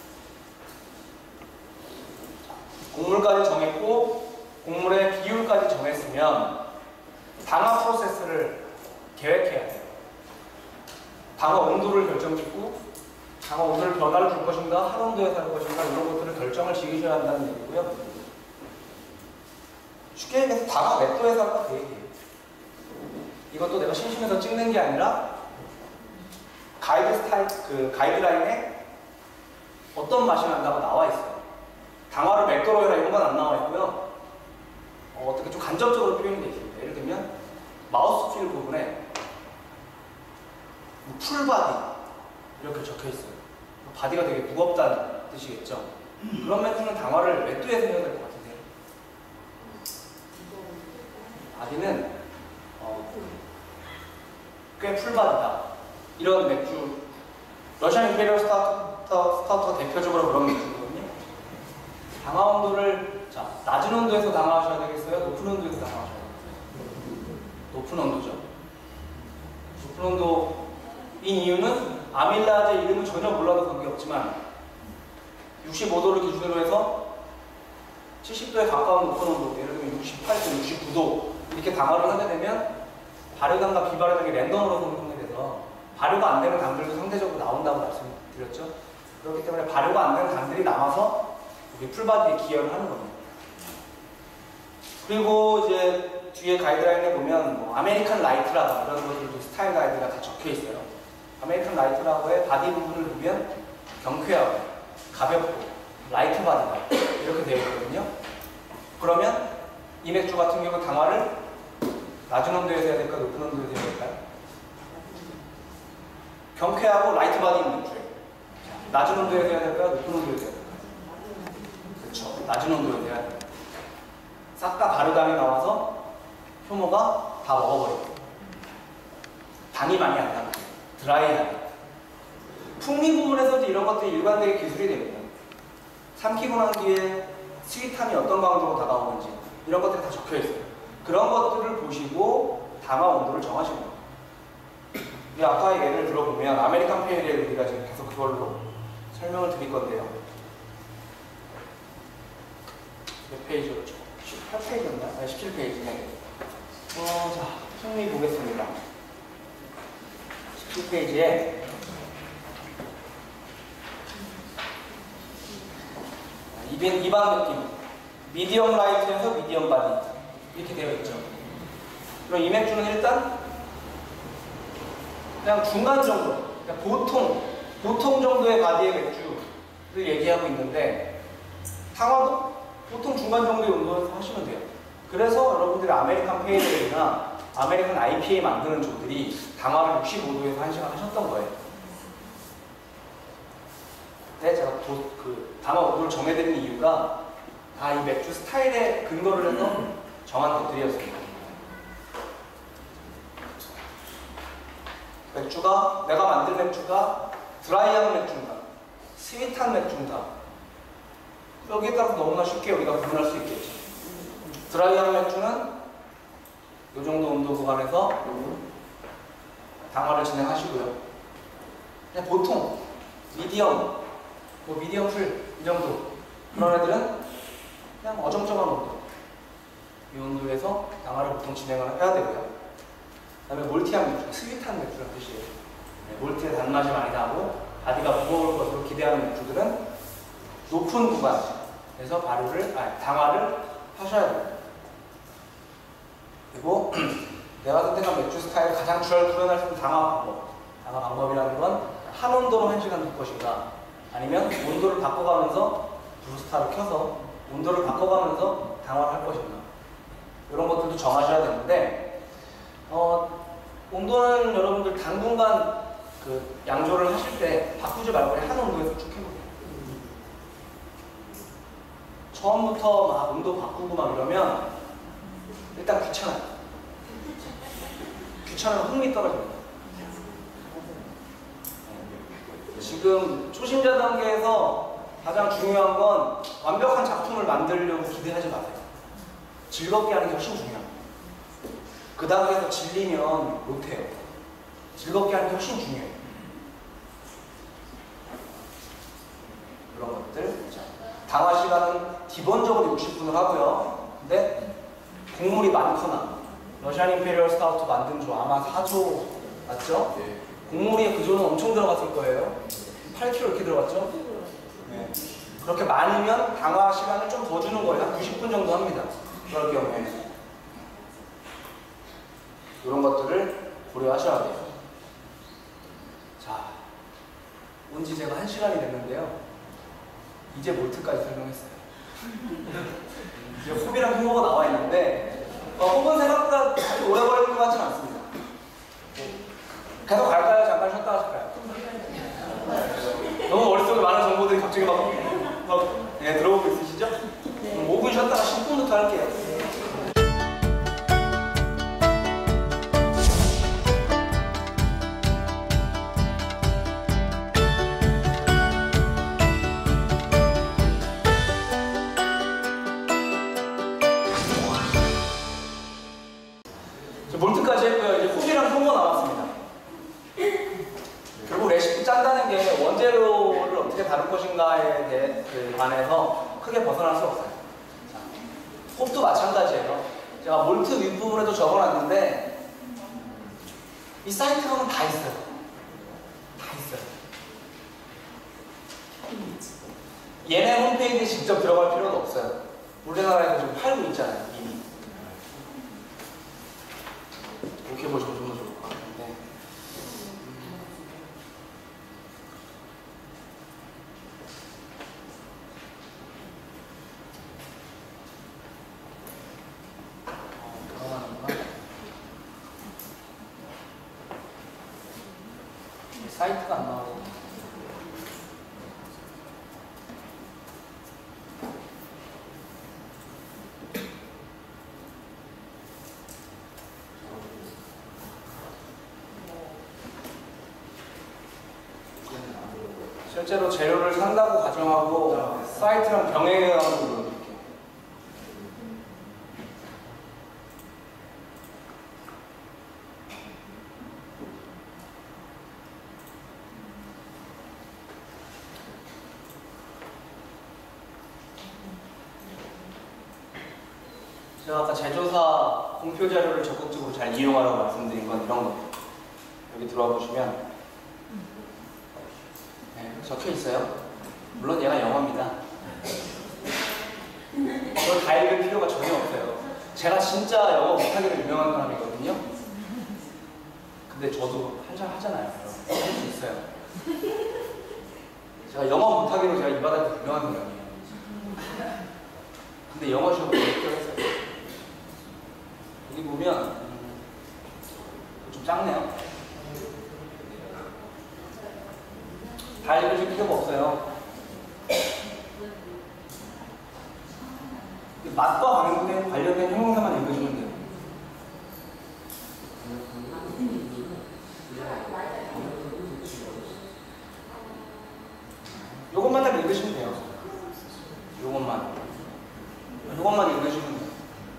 곡물까지 정했고 곡물의 비율까지 정했으면 당화 프로세스를 계획해야 돼요. 당화 온도를 결정짓고 당화 온도를 변화를 줄 것인가, 한 온도에서 할 것인가 이런 것들을 결정을 지으셔야 한다는 얘기고요. 쉽게 얘기해서 당화 몇 도에서 할까 그 얘기예요. 이것도 내가 심심해서 찍는 게 아니라 가이드 스타일, 그 가이드라인에 어떤 맛이 난다고 나와 있어요. 당화를 몇 도로 해라 이런 건 안 나와 있고요. 어, 어떻게 좀 간접적으로 표현이 되어 있습니다. 예를 들면 마우스 휠 부분에 풀바디 이렇게 적혀 있어요. 바디가 되게 무겁다는 뜻이겠죠. 그런 맥주는 당화를 몇 도에서 해야 될 것 같으세요? 바디는 어, 꽤 풀바디다. 이런 맥주, 러시안 임페리얼 스타우터, 스타우터가 대표적으로 그런 맥주거든요. 당화 온도를 자, 낮은 온도에서 당화하셔야 되겠어요? 높은 온도에서 당화하셔야 되겠어요? 높은 온도죠. 높은 온도인 이유는 아밀라제 이름은 전혀 몰라도 관계없지만 육십오 도를 기준으로 해서 칠십 도에 가까운 높은 온도, 예를 들면 육십팔 도, 육십구 도 이렇게 당화를 하게 되면 발효당과 비발효당이 랜덤으로 생성이 돼서 발효가 안 되는 당들도 상대적으로 나온다고 말씀드렸죠. 그렇기 때문에 발효가 안 되는 당들이 남아서 여기 풀바디에 기여를 하는 겁니다. 그리고 이제 뒤에 가이드라인에 보면 뭐 아메리칸 라이트라고 이런 것들도 스타일 가이드가 다 적혀 있어요. 아메리칸 라이트라고의 바디 부분을 보면 경쾌하고 가볍고 라이트 바디가 이렇게 되어 있거든요. 그러면 이 맥주 같은 경우 당화를 낮은 온도에서 해야 될까요? 높은 온도에서 해야 될까요? 경쾌하고 라이트 바디인 맥주예요. 낮은 온도에서 해야 될까요? 높은 온도에서 해야 될까요? 그렇죠. 낮은 온도에서 해야 돼요. 싹 다 발효당이 나와서 효모가 다 먹어버리고 당이 많이 안 나고 드라이하게. 풍미 부분에서도 이런 것들이 일관되게 기술이 됩니다. 삼키고 난 뒤에 스윗함이 어떤 강도로 다가오는지 이런 것들이 다 적혀 있어요. 그런 것들을 보시고 당화 온도를 정하시는 거예요. 근데 아까 예를 들어보면 아메리칸 페일에 우리가 지금 계속 그걸로 설명을 드릴 건데요. 몇 페이지로? 십팔 페이지였나요? 아니 십칠 페이지네. 어, 자, 흥미 보겠습니다. 십칠 페이지에 이반 느낌, 미디엄 라이트에서 미디엄 바디 이렇게 되어 있죠. 그럼 이 맥주는 일단 그냥 중간 정도, 그냥 보통 보통 정도의 바디의 맥주를 얘기하고 있는데 당화도 보통 중간 정도의 온도에서 하시면 돼요. 그래서 여러분들이 아메리칸 페일에일이나 아메리칸 아이피에이 만드는 조들이 당화를 육십오 도에서 한 시간 하셨던 거예요. 네, 제가 도, 그 당화 온도를 정해드리는 이유가 다 이 맥주 스타일에 근거를 해서 정한 것들이었습니다. 맥주가, 내가 만든 맥주가 드라이한 맥주인가, 스윗한 맥주인가, 여기에 따라서 너무나 쉽게 우리가 구분할 수 있겠죠. 드라이한 맥주는 이 정도 온도 구간에서 당화를 진행하시고요. 그냥 보통 미디엄, 뭐 미디엄 풀 이 정도 그런 애들은 그냥 어정쩡한 온도, 이 온도에서 당화를 보통 진행을 해야 되고요. 그 다음에 몰티한 맥주, 스윗한 맥주라는 뜻이에요. 네, 몰티의 단맛이 많이 나고 바디가 무거울 것으로 기대하는 맥주들은 높은 구간에서 발효를, 아니, 당화를 하셔야 됩니다. 그리고 내가 선택한 맥주 스타일 가장 잘 구현할 수 있는 당화 방법, 당화 방법이라는 건 한 온도로 한 시간 둘 것인가, 아니면 온도를 바꿔가면서 브루스타를 켜서 온도를 바꿔가면서 당화를 할 것인가, 이런 것들도 정하셔야 되는데, 어, 온도는 여러분들 당분간 그 양조를 하실 때 바꾸지 말고 한 온도에서 쭉 해보세요. 처음부터 막 온도 바꾸고 막 이러면 일단 귀찮아요. 귀찮으면 흥미 떨어집니다. 지금 초심자 단계에서 가장 중요한 건 완벽한 작품을 만들려고 기대하지 마세요. 즐겁게 하는 게 훨씬 중요합니다. 그 단계에서 질리면 못해요. 즐겁게 하는 게 훨씬 중요해요. 그런 것들. 당화 시간은 기본적으로 육십 분을 하고요. 근데 곡물이 많거나 러시안 임페리얼 스타우트 만든 조 아마 사 조 맞죠? 네. 곡물이 그 조는 엄청 들어갔을 거예요. 팔 킬로그램 이렇게 들어갔죠? 네. 그렇게 많으면 방화 시간을 좀 더 주는 거예요. 한 구십 분 정도 합니다. 그럴 경우에 이런 것들을 고려하셔야 돼요. 자, 온 지 제가 한 시간이 됐는데요. 이제 몰트까지 설명했어요. 이제 호비랑 흉어가 나와 있는데 어, 호흡은 생각보다 오래 걸리는 것 같지는 않습니다. 계속 갈까요? 잠깐 쉬었다 하실까요? 너무 머릿속에 많은 정보들이 갑자기 막, 막 네, 들어오고 있으시죠? 네. 그럼 오 분 쉬었다가 십 분부터 할게요. 몰트까지 했고요. 이제 호비랑 흉어 남았습니다. 결국 레시피 짠다는 게 원재료를 어떻게 다룰 것인가에 대해 그 관해서 크게 벗어날 수 없어요. 자, 홉도 마찬가지예요. 제가 몰트 윗부분에도 적어놨는데 이 사이트 가면 다 있어요. 다 있어요. 얘네 홈페이지에 직접 들어갈 필요도 없어요. 우리나라에서 지금 팔고 있잖아요. 이미. 이렇게 보시면 좀 더 좋을 것 같은데. 사이트가 안 나오고. 실제로 재료를 산다고 가정하고 사이트랑 병행해가지고 이렇게. 제가 아까 제조사 공표 자료를 적극적으로 잘 이용하라고 말씀드린 건 이런 겁니다. 여기 들어와 보시면 네, 적혀 있어요. 물론 얘가 영어입니다. 그걸 다 읽을 필요가 전혀 없어요. 제가 진짜 영어 못하기로 유명한 사람이거든요. 근데 저도 한잔 하잖아요. 할 수 있어요. 제가 영어 못하기로 제가 이 바닥에 유명한 사람이에요. 근데 영어 시험 어렵게 했어요. 여기 보면 음, 좀 작네요. 다 읽으실 필요가 없어요. 맛과 관련된, 관련된 형용사만 읽으시면 돼요. 요것만 딱 읽으시면 돼요. 요것만. 요것만 읽으시면 돼요.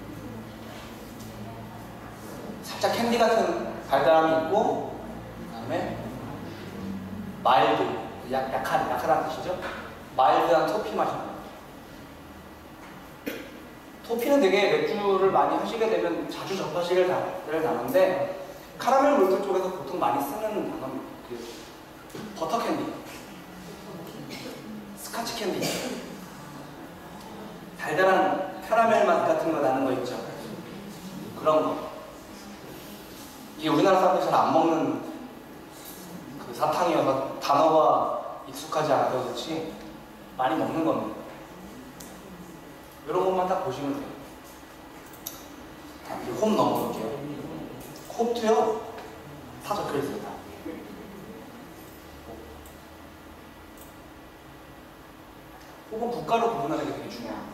살짝 캔디 같은 달달함이 있고, 그 다음에 마일드, 약, 약한, 약하다는 뜻이죠? 마일드한 토피 맛이 나요. 토피는 되게 맥주를 많이 하시게 되면 자주 접하시게 될 단어인데, 카라멜 몰트 쪽에서 보통 많이 쓰는 단어입니다. 그 버터 캔디, 스카치 캔디, 달달한 카라멜 맛 같은 거 나는 거 있죠? 그런 거. 이게 우리나라 사람들이 잘 안 먹는 그 사탕이어서 단어가 익숙하지 않아서 그렇지 많이 먹는 겁니다. 이런 것만 딱 보시면 돼요. 홈 넘어볼게요. 홉도요 다 적혀 있습니다. 홉은 국가로 구분하는 게 되게 중요합니다.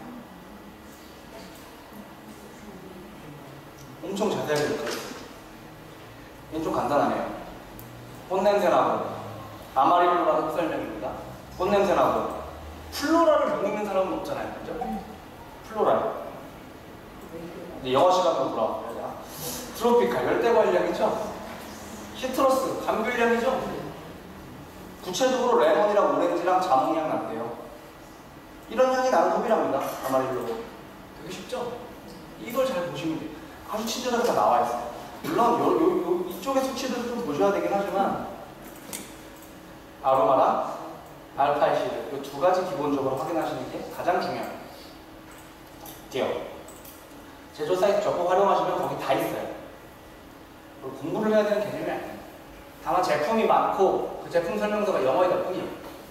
엄청 자세하게 적혀 있어요. 얘는 좀 간단하네요. 꽃냄새 나고, 아마릴로라는 흡설명입니다. 꽃냄새 나고, 플로라를 못 읽는 사람은 없잖아요. 그죠? 플로랄. 근데 영어 시간으로 돌아왔고요. 트로피칼, 열대과일향이죠? 시트러스, 감귤향이죠? 구체적으로 레몬이랑 오렌지랑 자몽향 난대요. 이런 향이 나는 홉이랍니다. 아마릴로. 되게 쉽죠? 이걸 잘 보시면 돼요. 아주 친절하게 다 나와 있어요. 물론 요, 요, 요, 이쪽의 수치들을 좀 보셔야 되긴 하지만 아로마랑 알파이시드. 이 두 가지 기본적으로 확인하시는 게 가장 중요합니다. 드디어 제조 사이트 적극 활용하시면 거기 다 있어요. 공부를 해야 되는 개념이 아니에요. 다만 제품이 많고 그 제품 설명서가 영어이다 뿐이에요.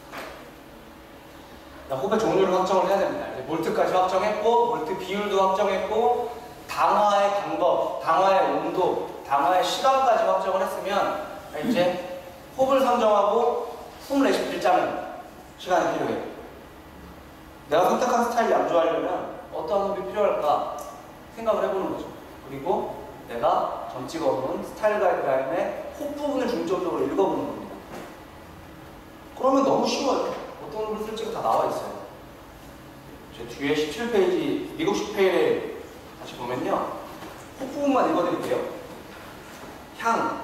호배 종류를 확정을 해야 됩니다. 이제 몰트까지 확정했고, 몰트 비율도 확정했고, 당화의 방법, 당화의 온도, 당화의 시간까지 확정을 했으면 이제 홉을 선정하고 홉 레시피를 짜는 시간이 필요해요. 내가 선택한 스타일을 양조하려면 어떠한 홉이 필요할까 생각을 해보는 거죠. 그리고 내가 전 찍어놓은 스타일 가이드라인의 홉 부분을 중점적으로 읽어보는 겁니다. 그러면 너무 쉬워요. 어떤 홉을 쓸지가 다 나와 있어요. 제 뒤에 십칠 페이지 미국식 페일에 다시 보면요. 홉 부분만 읽어드릴게요. 향.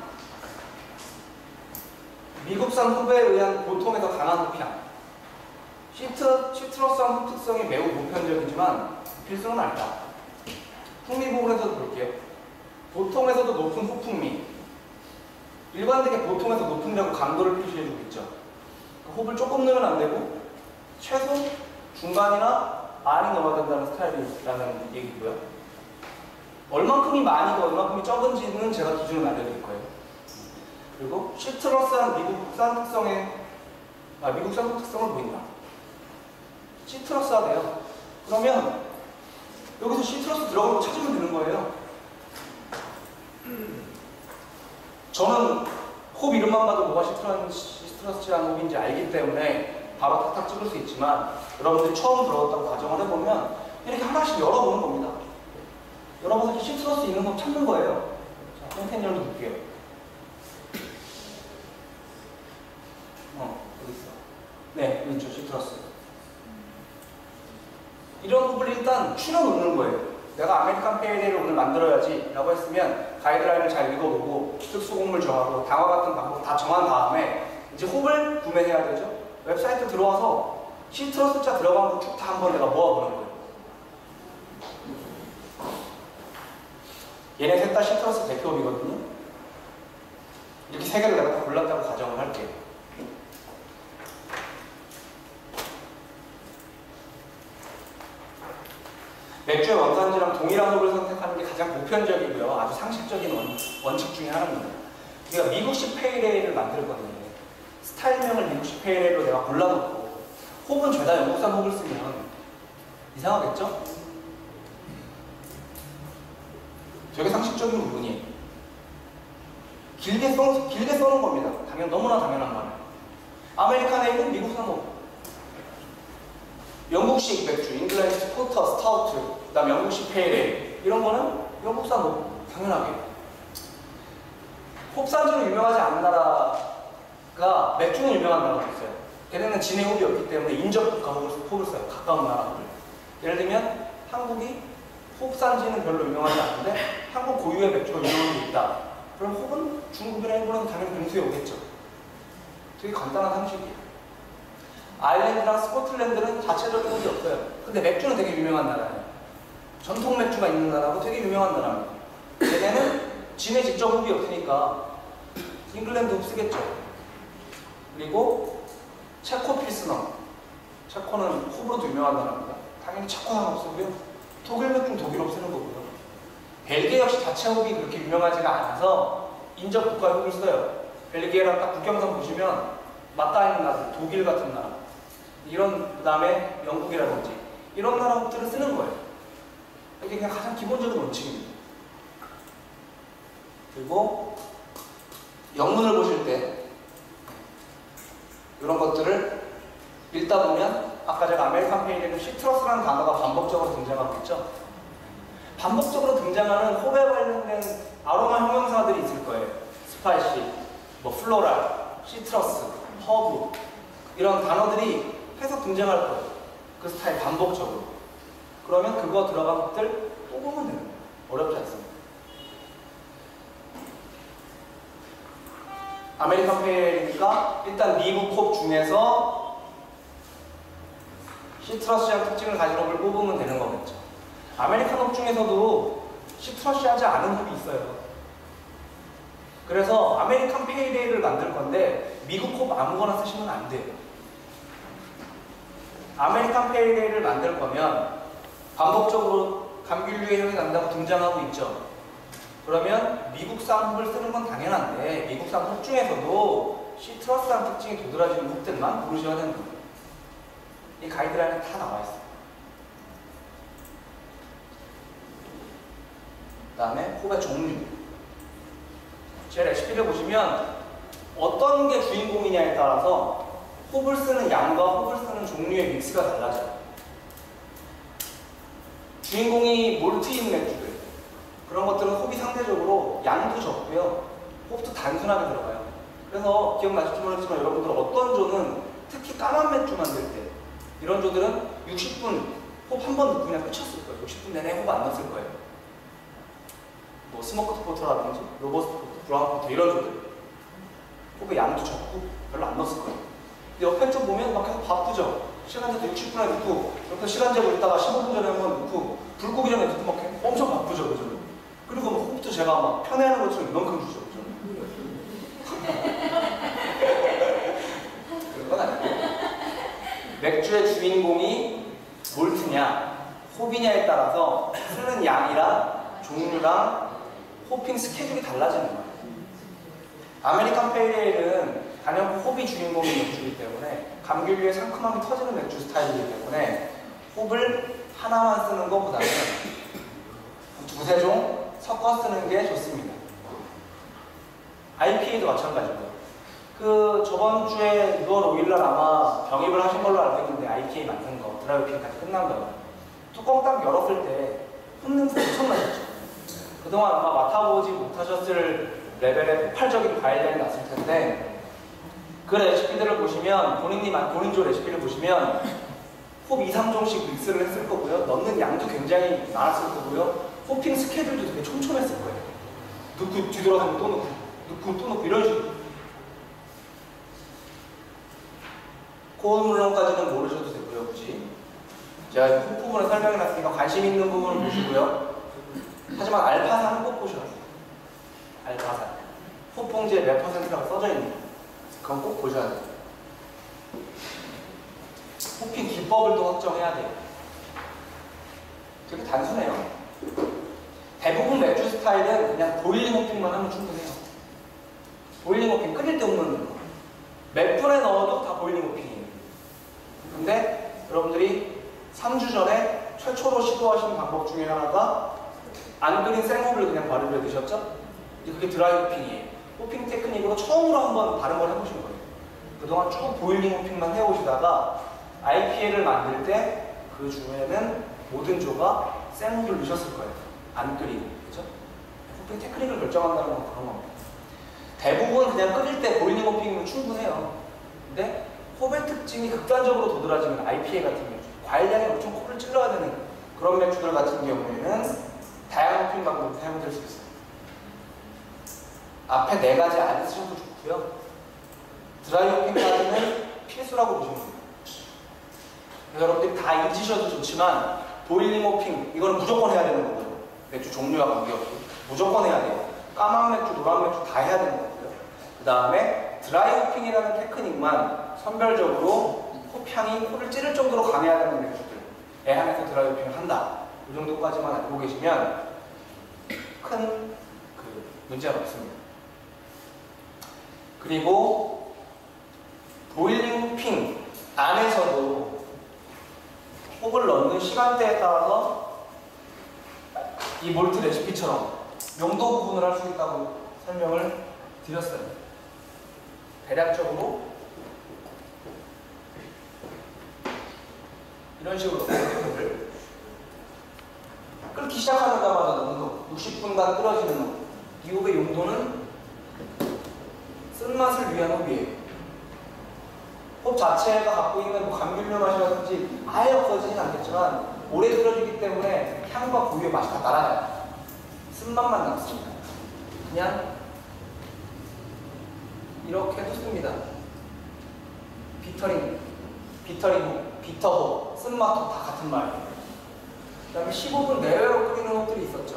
미국산 홉에 의한 보통에서 강한 홉향. 시트, 시트러스한 홉 특성이 매우 보편적이지만 필수는 아니다. 풍미 부분에서도 볼게요. 보통에서도 높은 홉 풍미. 일반되게 보통에서 높은이라고 강도를 표시해주고 있죠. 홉을 조금 넣으면 안 되고 최소 중간이나 많이 넣어야 된다는 스타일이라는 얘기고요. 얼만큼이 많이고 얼만큼이 적은지는 제가 기준을 알려드릴 거예요. 그리고 시트러스한 미국산 특성의 아, 미국산 특성을 보인다. 시트러스하대요. 그러면 여기서 시트러스 들어간 거 찾으면 되는 거예요. 저는 홉 이름만 봐도 뭐가 시트러스한 홉인지 알기 때문에 바로 탁탁 찍을 수 있지만 여러분들이 처음 들어왔다고 가정을 해보면 이렇게 하나씩 열어보는 겁니다. 열어봐서 시트러스 있는 거 찾는 거예요. 자, 펜펜 열어볼게요. 어, 여기 있어. 네, 여기 있죠, 시트러스. 이런 홉을 일단 추려 놓는 거예요. 내가 아메리칸 페일에이를 오늘 만들어야지 라고 했으면 가이드라인을 잘 읽어보고 특수곡물 정하고 당화 같은 방법 다 정한 다음에 이제 홉을 구매해야 되죠. 웹사이트 들어와서 시트러스자 들어간 거 쭉 다 한번 내가 모아보는 거예요. 얘네 셋 다 시트러스 대표업이거든요. 이렇게 세 개를 내가 다 골랐다고 가정을 할게요. 맥주의 원산지랑 동일한 홉을 선택하는 게 가장 보편적이고요. 아주 상식적인 원, 원칙 중에 하나입니다. 우리가 미국식 페일에이를 만들거든요. 스타일명을 미국식 페일에이로 내가 골라놓고 홉은 죄다 영국산 홉을 쓰면 이상하겠죠? 되게 상식적인 부분이에요. 길게, 써, 길게 써놓은 겁니다. 당연, 너무나 당연한 말이에요. 아메리칸 에이는 미국산 홉. 영국식 맥주, 잉글랜드 포터, 스타우트, 그 다음 영국식 페일에일 이런 거는 영국산 홉, 당연하게. 홉산지로 유명하지 않은 나라가 맥주는 유명한 나라가 있어요. 걔네는 진해 홉이 없기 때문에 인접국가 홉을, 홉을 써요. 가까운 나라들. 예를 들면 한국이 홉산지는 별로 유명하지 않은데 한국 고유의 맥주가 유명한 게 있다. 그럼 홉은 중국이나 일본에서 당연히 병수에 오겠죠. 되게 간단한 상식이에요. 아일랜드랑 스코틀랜드는 자체적인 홉이 없어요. 근데 맥주는 되게 유명한 나라예요. 전통 맥주가 있는 나라고 되게 유명한 나라입니다. 얘네는 진해 직접 홉이 없으니까 잉글랜드 홉 쓰겠죠. 그리고 체코 필스너. 체코는 홉으로도 유명한 나라입니다. 당연히 체코 홉 쓰고요. 독일 맥주는 독일 홉 쓰는 거고요. 벨기에 역시 자체 홉이 그렇게 유명하지가 않아서 인접 국가 홉을 써요. 벨기에랑 딱 국경선 보시면 맞닿아 있는 나라들, 독일 같은 나라. 이런, 그 다음에 영국이라든지 이런 나라 홉들을 쓰는 거예요. 이게 그냥 가장 기본적인 원칙입니다. 그리고 영문을 보실 때 이런 것들을 읽다 보면 아까 제가 아메리칸 페일에는 시트러스라는 단어가 반복적으로 등장하고 있죠. 반복적으로 등장하는 홉에 관련된 아로마 형용사들이 있을 거예요. 스파이시, 뭐 플로랄, 시트러스, 허브 이런 단어들이 계속 등장할 거예요. 그 스타일 반복적으로. 그러면 그거 들어간 것들 뽑으면 되는 거예요. 어렵지 않습니다. 아메리칸 페일이니까 일단 미국 홉 중에서 시트러시한 특징을 가진 홉을 뽑으면 되는 거겠죠. 아메리칸 홉 중에서도 시트러시하지 않은 홉이 있어요. 그래서 아메리칸 페일에일을 만들 건데 미국 홉 아무거나 쓰시면 안 돼요. 아메리칸 페일에일을 만들 거면 반복적으로 감귤류의 향이 난다고 등장하고 있죠. 그러면 미국산 홉을 쓰는 건 당연한데 미국산 홉 중에서도 시트러스한 특징이 도드라지는 홉들만 고르셔야 되는 거예요. 이 가이드라인에 다 나와 있어요. 그 다음에 홉의 종류. 제 레시피를 보시면 어떤 게 주인공이냐에 따라서 홉을 쓰는 양과 홉을 쓰는 종류의 믹스가 달라져요. 주인공이 몰트인 맥주들, 그런 것들은 홉이 상대적으로 양도 적고요, 홉도 단순하게 들어가요. 그래서 기억나실지 모르겠지만 여러분들 어떤 조는 특히 까만 맥주 만들 때 이런 조들은 육십 분 홉 한 번 넣고 그냥 끝이었을 거예요. 육십 분 내내 홉 안 넣었을 거예요. 뭐 스모크드 포터라든지 로버스트 포터, 브라운 포터 이런 조들 홉의 양도 적고 별로 안 넣었을 거예요. 근데 옆에 좀 보면 막 계속 바쁘죠. 시간제도 육십 분에 넣고 옆에 시간제고 있다가 십오 분 전에 한번 넣고 불 끄기 전에 넣고 막 엄청 바쁘죠. 그죠? 그리고 뭐 홉도 제가 막 편애하는 것처럼 이만큼 주죠. 그죠? 그런 건 아니고 맥주의 주인공이 몰트냐 홉이냐에 따라서 쓰는 양이랑 종류랑 호핑 스케줄이 달라지는 거예요. 아메리칸 페일에일은 단연 홉이 주인공인 맥주이기 때문에 감귤류의 상큼함이 터지는 맥주 스타일이기 때문에 홉을 하나만 쓰는 것보다는 두세 종 섞어 쓰는 게 좋습니다. 아이피에이도 마찬가지고요. 그 저번 주에 유월 오일날 아마 병입을 하신 걸로 알고 있는데 아이피에이 만든 거 드라이오핑까지 끝난 거예요. 뚜껑 딱 열었을 때 흡냄새 엄청나셨죠? 그동안 아마 맡아보지 못하셨을 레벨의 폭발적인 과일향이 났을 텐데 그 레시피들을 보시면 본인이 본인조 레시피를 보시면 홉 이, 삼 종씩 믹스를 했을 거고요. 넣는 양도 굉장히 많았을 거고요. 호핑 스케줄도 되게 촘촘했을 거예요. 넣고 뒤돌아서면 또 넣고 넣고 또 넣고 이런 식으로. 코어 물론까지는 모르셔도 되고요. 굳이 제가 홉 부분을 설명해놨으니까 관심 있는 부분을 보시고요. 하지만 알파산은 꼭 보셔야 돼요. 알파산 홉 봉지에 몇 퍼센트라고 써져 있는 그건 꼭 보셔야 돼요. 호핑 기법을 또 확정해야 돼요. 되게 단순해요. 대부분 맥주 스타일은 그냥 보일링 호핑만 하면 충분해요. 보일링 호핑 끓일 때 넣는 거. 몇 분에 넣어도 다 보일링 호핑이에요. 근데 여러분들이 삼 주 전에 최초로 시도하신 방법 중에 하나가 안 끓인 생호를 그냥 바르르 드셨죠? 그게 드라이 호핑이에요. 호핑 테크닉으로 처음으로 한번 다른 걸 해보신 거예요. 그동안 쭉 보일링 호핑만 해오시다가 아이피에이를 만들 때 그 중에는 모든 조가 생호를 넣으셨을 거예요. 안 끓이고, 그죠? 호핑 테크닉을 결정한다는 건 그런 겁니다. 대부분 그냥 끓일 때 보일링 호핑이면 충분해요. 근데 홉의 특징이 극단적으로 도드라지는 아이피에이 같은 맥주, 과일량에 엄청 코를 찔러야 되는 그런 맥주들 같은 경우에는 다양한 호핑 방법을 사용될 수 있어요. 앞에 네 가지 안 쓰셔도 좋고요. 드라이 호핑까지는 필수라고 보시면 됩니다. 여러분들이 다 잊으셔도 좋지만 보일링 호핑 이거는 무조건 해야 되는 거고요. 맥주 종류와 관계없이 무조건 해야 돼요. 까만 맥주, 노란 맥주 다 해야 되는 거고요. 그 다음에 드라이 호핑이라는 테크닉만 선별적으로 홉향이 코를 찌를 정도로 강해야 되는 맥주들에 한해서 드라이 호핑을 한다. 이 정도까지만 알고 계시면 큰 그 문제가 없습니다. 그리고 보일링 호핑 안에서도 홉을 넣는 시간대에 따라서 이 몰트 레시피처럼 용도 구분을 할 수 있다고 설명을 드렸어요. 대략적으로 이런 식으로 홉을 끓기 시작하자마자 넣는 거, 육십 분간 끓여지는 거. 이 홉의 용도는 쓴맛을 위한 홉이에요. 홉 자체가 갖고 있는 뭐 감귤류 맛이라든지 아예 없어지진 않겠지만 오래 끓여지기 때문에 향과 고유의 맛이 다 날아가요. 쓴맛만 남습니다. 그냥 이렇게 tus습니다. 비터링, 비터링, 비터호, 쓴맛도 다 같은 말이에요. 그 다음에 십오 분 내외로 끓이는 홉들이 있었죠.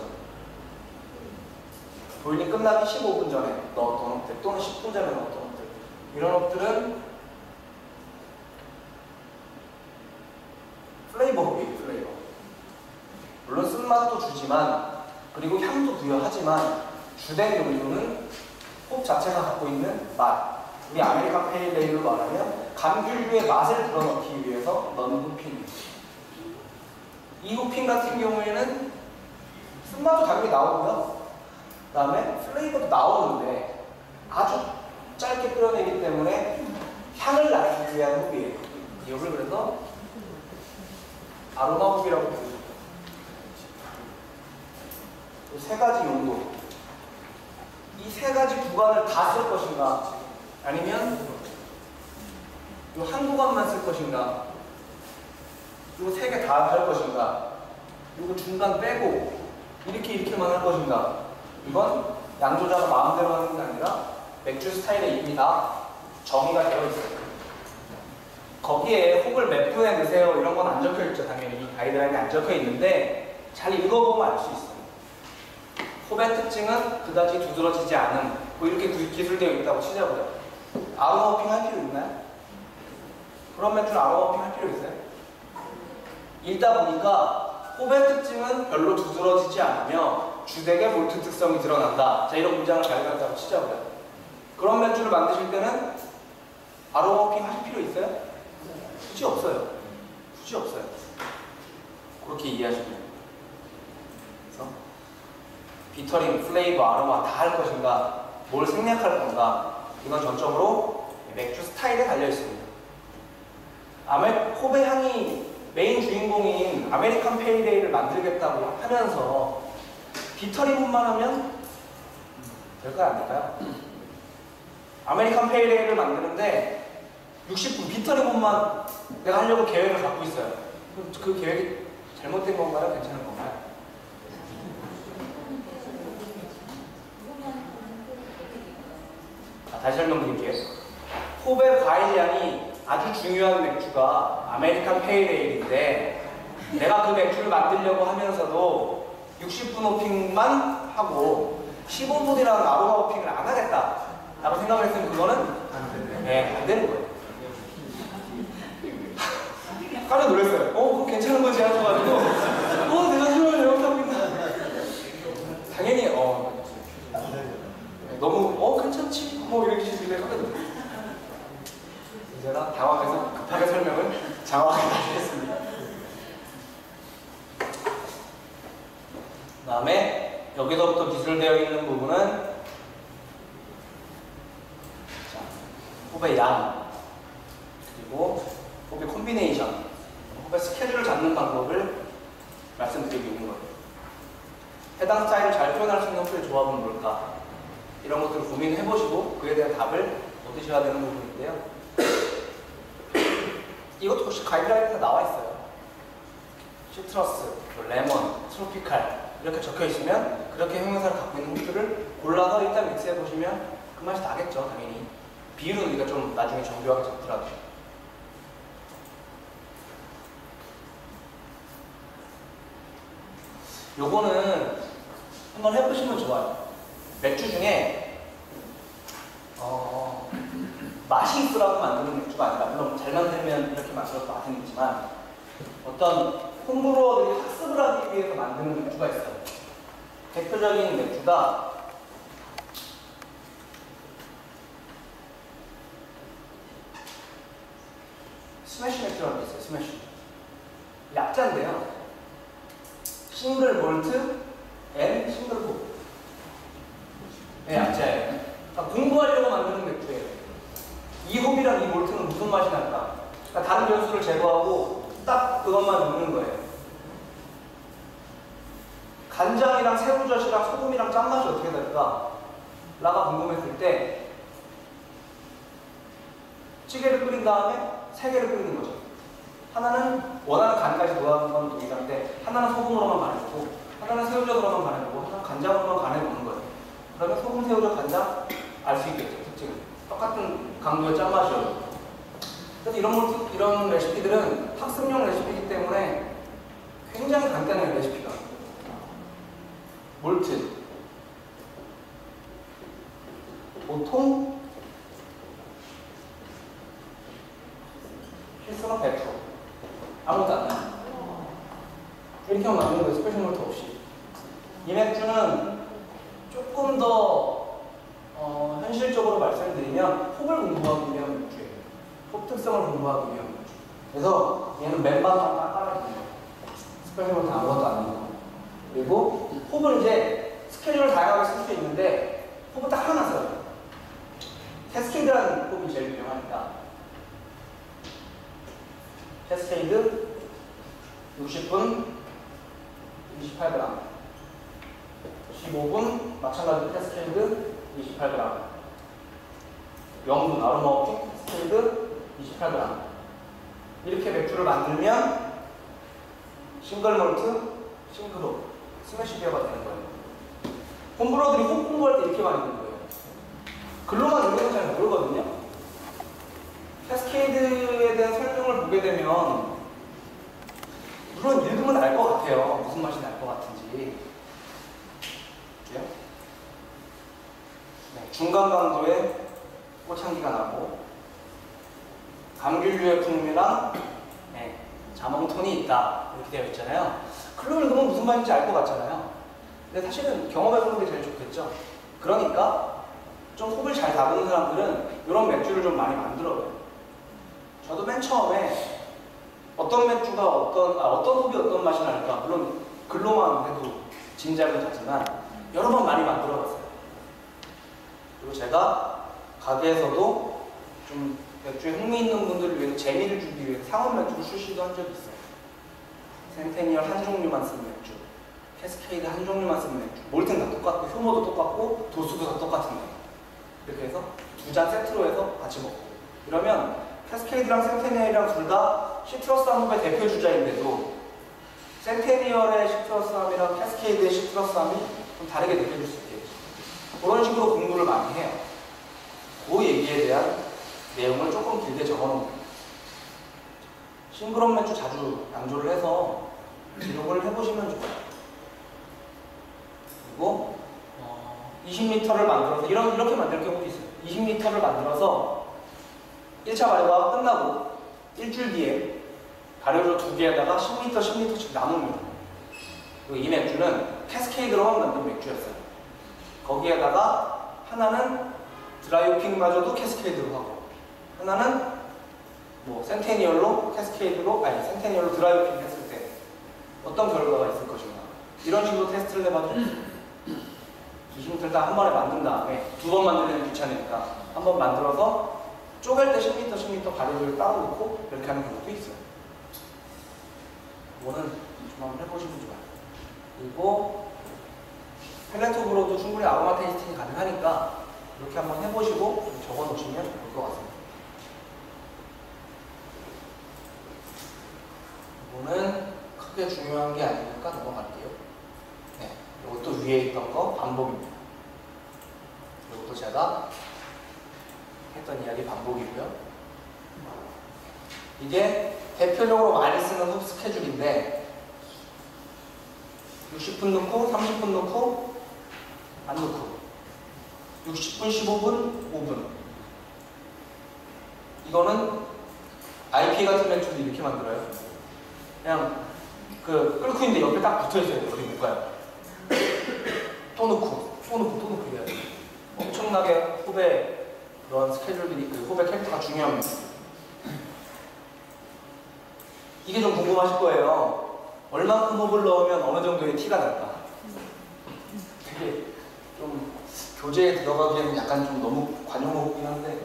보일링 끝나기 십오 분 전에 넣었던 홉들 또는 십 분 전에 넣었던 홉들, 이런 홉들은 플레이버 흡이에요, 플레이버. 물론 쓴맛도 주지만, 그리고 향도 부여하지만, 주된 용도는 홉 자체가 갖고 있는 맛. 우리 아메리칸 페일 에일로 말하면 감귤류의 맛을 불어넣기 위해서 넣는 후핀. 이 후핀 같은 경우에는 쓴맛도 당연히 나오고요. 그 다음에 플레이버도 나오는데 아주 짧게 끓여내기 때문에 향을 나기 위한 흡이에요. 이걸 그래서 아로마 흡이라고 부르죠. 이 세 가지 용도. 이 세 가지 구간을 다 쓸 것인가? 아니면 이 한 구간만 쓸 것인가? 이 세 개 다 할 것인가? 이거 중간 빼고 이렇게 이렇게만 할 것인가? 이건 양조자가 마음대로 하는 게 아니라 맥주 스타일에 이미 다 정의가 되어 있어요. 거기에 혹을 몇 분에 넣으세요 이런 건 안 적혀 있죠. 당연히 가이드라인에 안 적혀 있는데 잘 읽어보면 알 수 있어요. 홉의 특징은 그다지 두드러지지 않음. 뭐 이렇게 기술되어 있다고 치자고요. 아로마 호핑 할 필요 있나요? 그런 맥주는 아로마 호핑 할 필요 있어요? 읽다 보니까 홉의 특징은 별로 두드러지지 않으며 주되게 몰트 특성이 드러난다. 자, 이런 문장을 발견한다고 치자고요. 그런 맥주를 만드실 때는 아로마 호핑 하실 필요 있어요? 굳이 없어요. 굳이 없어요. 그렇게 이해하시면 돼요. 그래서 비터링, 플레이버, 아로마 다 할 것인가, 뭘 생략할 건가, 이건 전적으로 맥주 스타일에 달려 있습니다. 아메, 홉의 향이 메인 주인공인 아메리칸 페일 에일을 만들겠다고 하면서 비터링만 하면 될까요? 안 될까요? 아메리칸 페일 에일을 만드는데 육십 분 비터링만 내가 하려고 계획을 갖고 있어요. 그, 그 계획이 잘못된 건가요? 괜찮은 건가요? 자, 다시 설명드릴게요. 홉의 과일량이 아주 중요한 맥주가 아메리칸 페일 에일인데 내가 그 맥주를 만들려고 하면서도 육십 분 호핑만 하고 십오 분이라는 아로마 호핑을 안 하겠다 라고 생각을 했으면 그거는 네, 안 되는 거예요. 깜짝 놀랐어요. 어, 그거 괜찮은 거지 하셔가지고 어, 내가 좋아요. 잘못하고 있나. 당연히 어 너무 어, 괜찮지? 뭐 이렇게 시길래 깜짝 놀랐어요. 제가 당황해서 급하게 설명을 장황하게 다시 했습니다. 그 다음에 여기서부터 기술되어 있는 부분은 자, 홉의 양 그리고 홉의 콤비네이션, 홉의 스케줄을 잡는 방법을 말씀드리고 있는 거예요. 해당 스타일을 잘 표현할 수 있는 홉의 조합은 뭘까? 이런 것들을 고민해보시고 그에 대한 답을 얻으셔야 되는 부분인데요. 이것도 혹시 가이드라인에 나와 있어요. 시트러스, 레몬, 트로피칼 이렇게 적혀 있으면 그렇게 형용사를 갖고 있는 홉들을 골라서 일단 믹스해 보시면 그 맛이 나겠죠, 당연히. 비율은 우리가 좀 나중에 정교하게 적더라도. 요거는 한번 해보시면 좋아요. 맥주 중에 어, 맛이 있으라고 만드는 맥주가 아니라, 물론 잘 만들면 이렇게 만들어도 맛은 있지만 어떤 홈브루어들이 학습을 하기 위해서 만드는 맥주가 있어요. 대표적인 맥주가 스매시 맥주라는 게 있어요. 스매시. 약자인데요. 싱글 몰트 앤 싱글 홉. 네, 약자예요. 그러니까 공부하려고 만드는 맥주예요. 이 홉이랑 이 몰트는 무슨 맛이 날까? 그러니까 다른 변수를 제거하고 딱 그것만 넣는 거예요. 간장이랑 새우젓이랑 소금이랑 짠맛이 어떻게 될까? 라가 궁금했을 때 찌개를 끓인 다음에 세 개를 끓이는 거죠. 하나는 원하는 간까지 넣어가는 건 동일한데 하나는 소금으로만 간해주고 하나는 새우젓으로만 간해주고 하나는 간장으로만 간해주는 거예요. 그러면 소금, 새우젓, 간장 알 수 있겠죠, 특징은. 똑같은 강도의 짠맛이어도. 그래서 이런, 이런 레시피들은 학습용 레시피이기 때문에 굉장히 간단해요, 레시피가. 몰트. 보통 필수는 백 퍼센트. 아무것도 안 나요. 이렇게만 만드는 거예요. 스페셜 몰트 없이. 이 맥주는 조금 더 어, 현실적으로 말씀드리면 홉을 공부하기 위한 맥주예요. 홉 특성을 공부하기 위한 맥주. 그래서 얘는 맨바닥만 딱 깔아주는 거예요. 스페셜 몰트 아무것도 안 넣고. 그리고 홉은 이제 스케줄을 다양하게 쓸 수 있는데 홉은 딱 하나 써요. 캐스케이드라는 홉이 제일 유명하니까. 캐스케이드 육십 분 이십팔 그램, 십오 분 마찬가지로 캐스케이드 이십팔 그램, 영 분 아로마 캐스케이드 이십팔 그램. 이렇게 맥주를 만들면 싱글 몰트, 싱글로 스매시 비어가 되는 거예요. 홈브로들이 홈 공부할 때 이렇게 많이 되는 거예요. 글로만 읽는 건 잘 모르거든요. 캐스케이드에 대한 설명을 보게 되면 물론 읽으면 알 것 같아요. 무슨 맛이 날 것 같은지. 볼게요. 네, 중간 강도의 꽃향기가 나고 감귤류의 풍미랑 네, 자몽톤이 있다. 이렇게 되어 있잖아요. 글로 읽으면 무슨 맛인지 알 것 같잖아요. 근데 사실은 경험해보는 게 제일 좋겠죠. 그러니까 좀 홉을 잘 다루는 사람들은 이런 맥주를 좀 많이 만들어요. 저도 맨 처음에 어떤 맥주가 어떤, 아, 어떤 홉이 어떤 맛이 날까, 물론 글로만 해도 짐작은 가지만 여러 번 많이 만들어 봤어요. 그리고 제가 가게에서도 좀 맥주에 흥미있는 분들을 위해서 재미를 주기 위해서 상온 맥주를 출시도 한 적이 있어요. 센테니얼 한 종류만 쓴 맥주, 캐스케이드 한 종류만 쓴 맥주, 몰트는 다 똑같고 효모도 똑같고 도수도 다 똑같은 거예요. 이렇게 해서 두 잔 세트로 해서 같이 먹고, 이러면 캐스케이드랑 센테니얼이랑 둘 다 시트러스 함의 대표 주자인데도 센테니얼의 시트러스 함이랑 캐스케이드의 시트러스 함이 좀 다르게 느껴질 수 있겠죠. 그런 식으로 공부를 많이 해요. 그 얘기에 대한 내용을 조금 길게 적어놓은 거예요. 싱그런 맥주 자주 양조를 해서 기록을 해보시면 좋아요. 그리고 어, 이십 리터를 만들어서 이런, 이렇게 만들 경우도 있어요. 이십 리터를 만들어서 일 차 발효가 끝나고 일주일 뒤에 발효를 두 개에다가 십 리터, 십 리터씩 나눕니다. 그리고 이 맥주는 캐스케이드로만 만든 맥주였어요. 거기에다가 하나는 드라이오핑마저도 캐스케이드로 하고, 하나는 뭐 센테니얼로 캐스케이드로, 아니 센테니얼로 드라이오핑 했을 때 어떤 결과가 있을 것인가, 이런 식으로 테스트를 해봐도 이십 리터를 다 한 번에 만든 다음에 두 번 만들면 귀찮으니까 한 번 만들어서 쪼갤 때 십 리터, 십 리터 발효를 따로 넣고 이렇게 하는 경우도 있어요. 이거는 좀 한번 해보시면 좋아요. 그리고 펠레토브로도 충분히 아로마 테이스팅이 가능하니까 이렇게 한번 해보시고 적어 놓으시면 좋을 것 같습니다. 이거는 크게 중요한 게 아니니까 넘어갈게요. 네, 이것도 위에 있던 거 반복입니다. 이것도 제가 했던 이야기 반복이고요. 이게 대표적으로 많이 쓰는 홉 스케줄인데 육십 분 넣고 삼십 분 넣고 안 넣고 육십 분, 십오 분, 오 분. 이거는 아이피에이 같은 맥주도 이렇게 만들어요. 그냥 그 끓고 있는데 옆에 딱 붙어 있어야 돼요. 어디 못 가요. 또 넣고 또 넣고 또 넣고 이래야 돼요. 엄청나게 홉의 그런 스케줄들이, 그 홉의 캐릭터가 중요합니다. 이게 좀 궁금하실 거예요. 얼만큼 홉을 넣으면 어느 정도의 티가 날까? 되게 좀 교재에 들어가기에는 약간 좀 너무 관용호흡이긴 한데,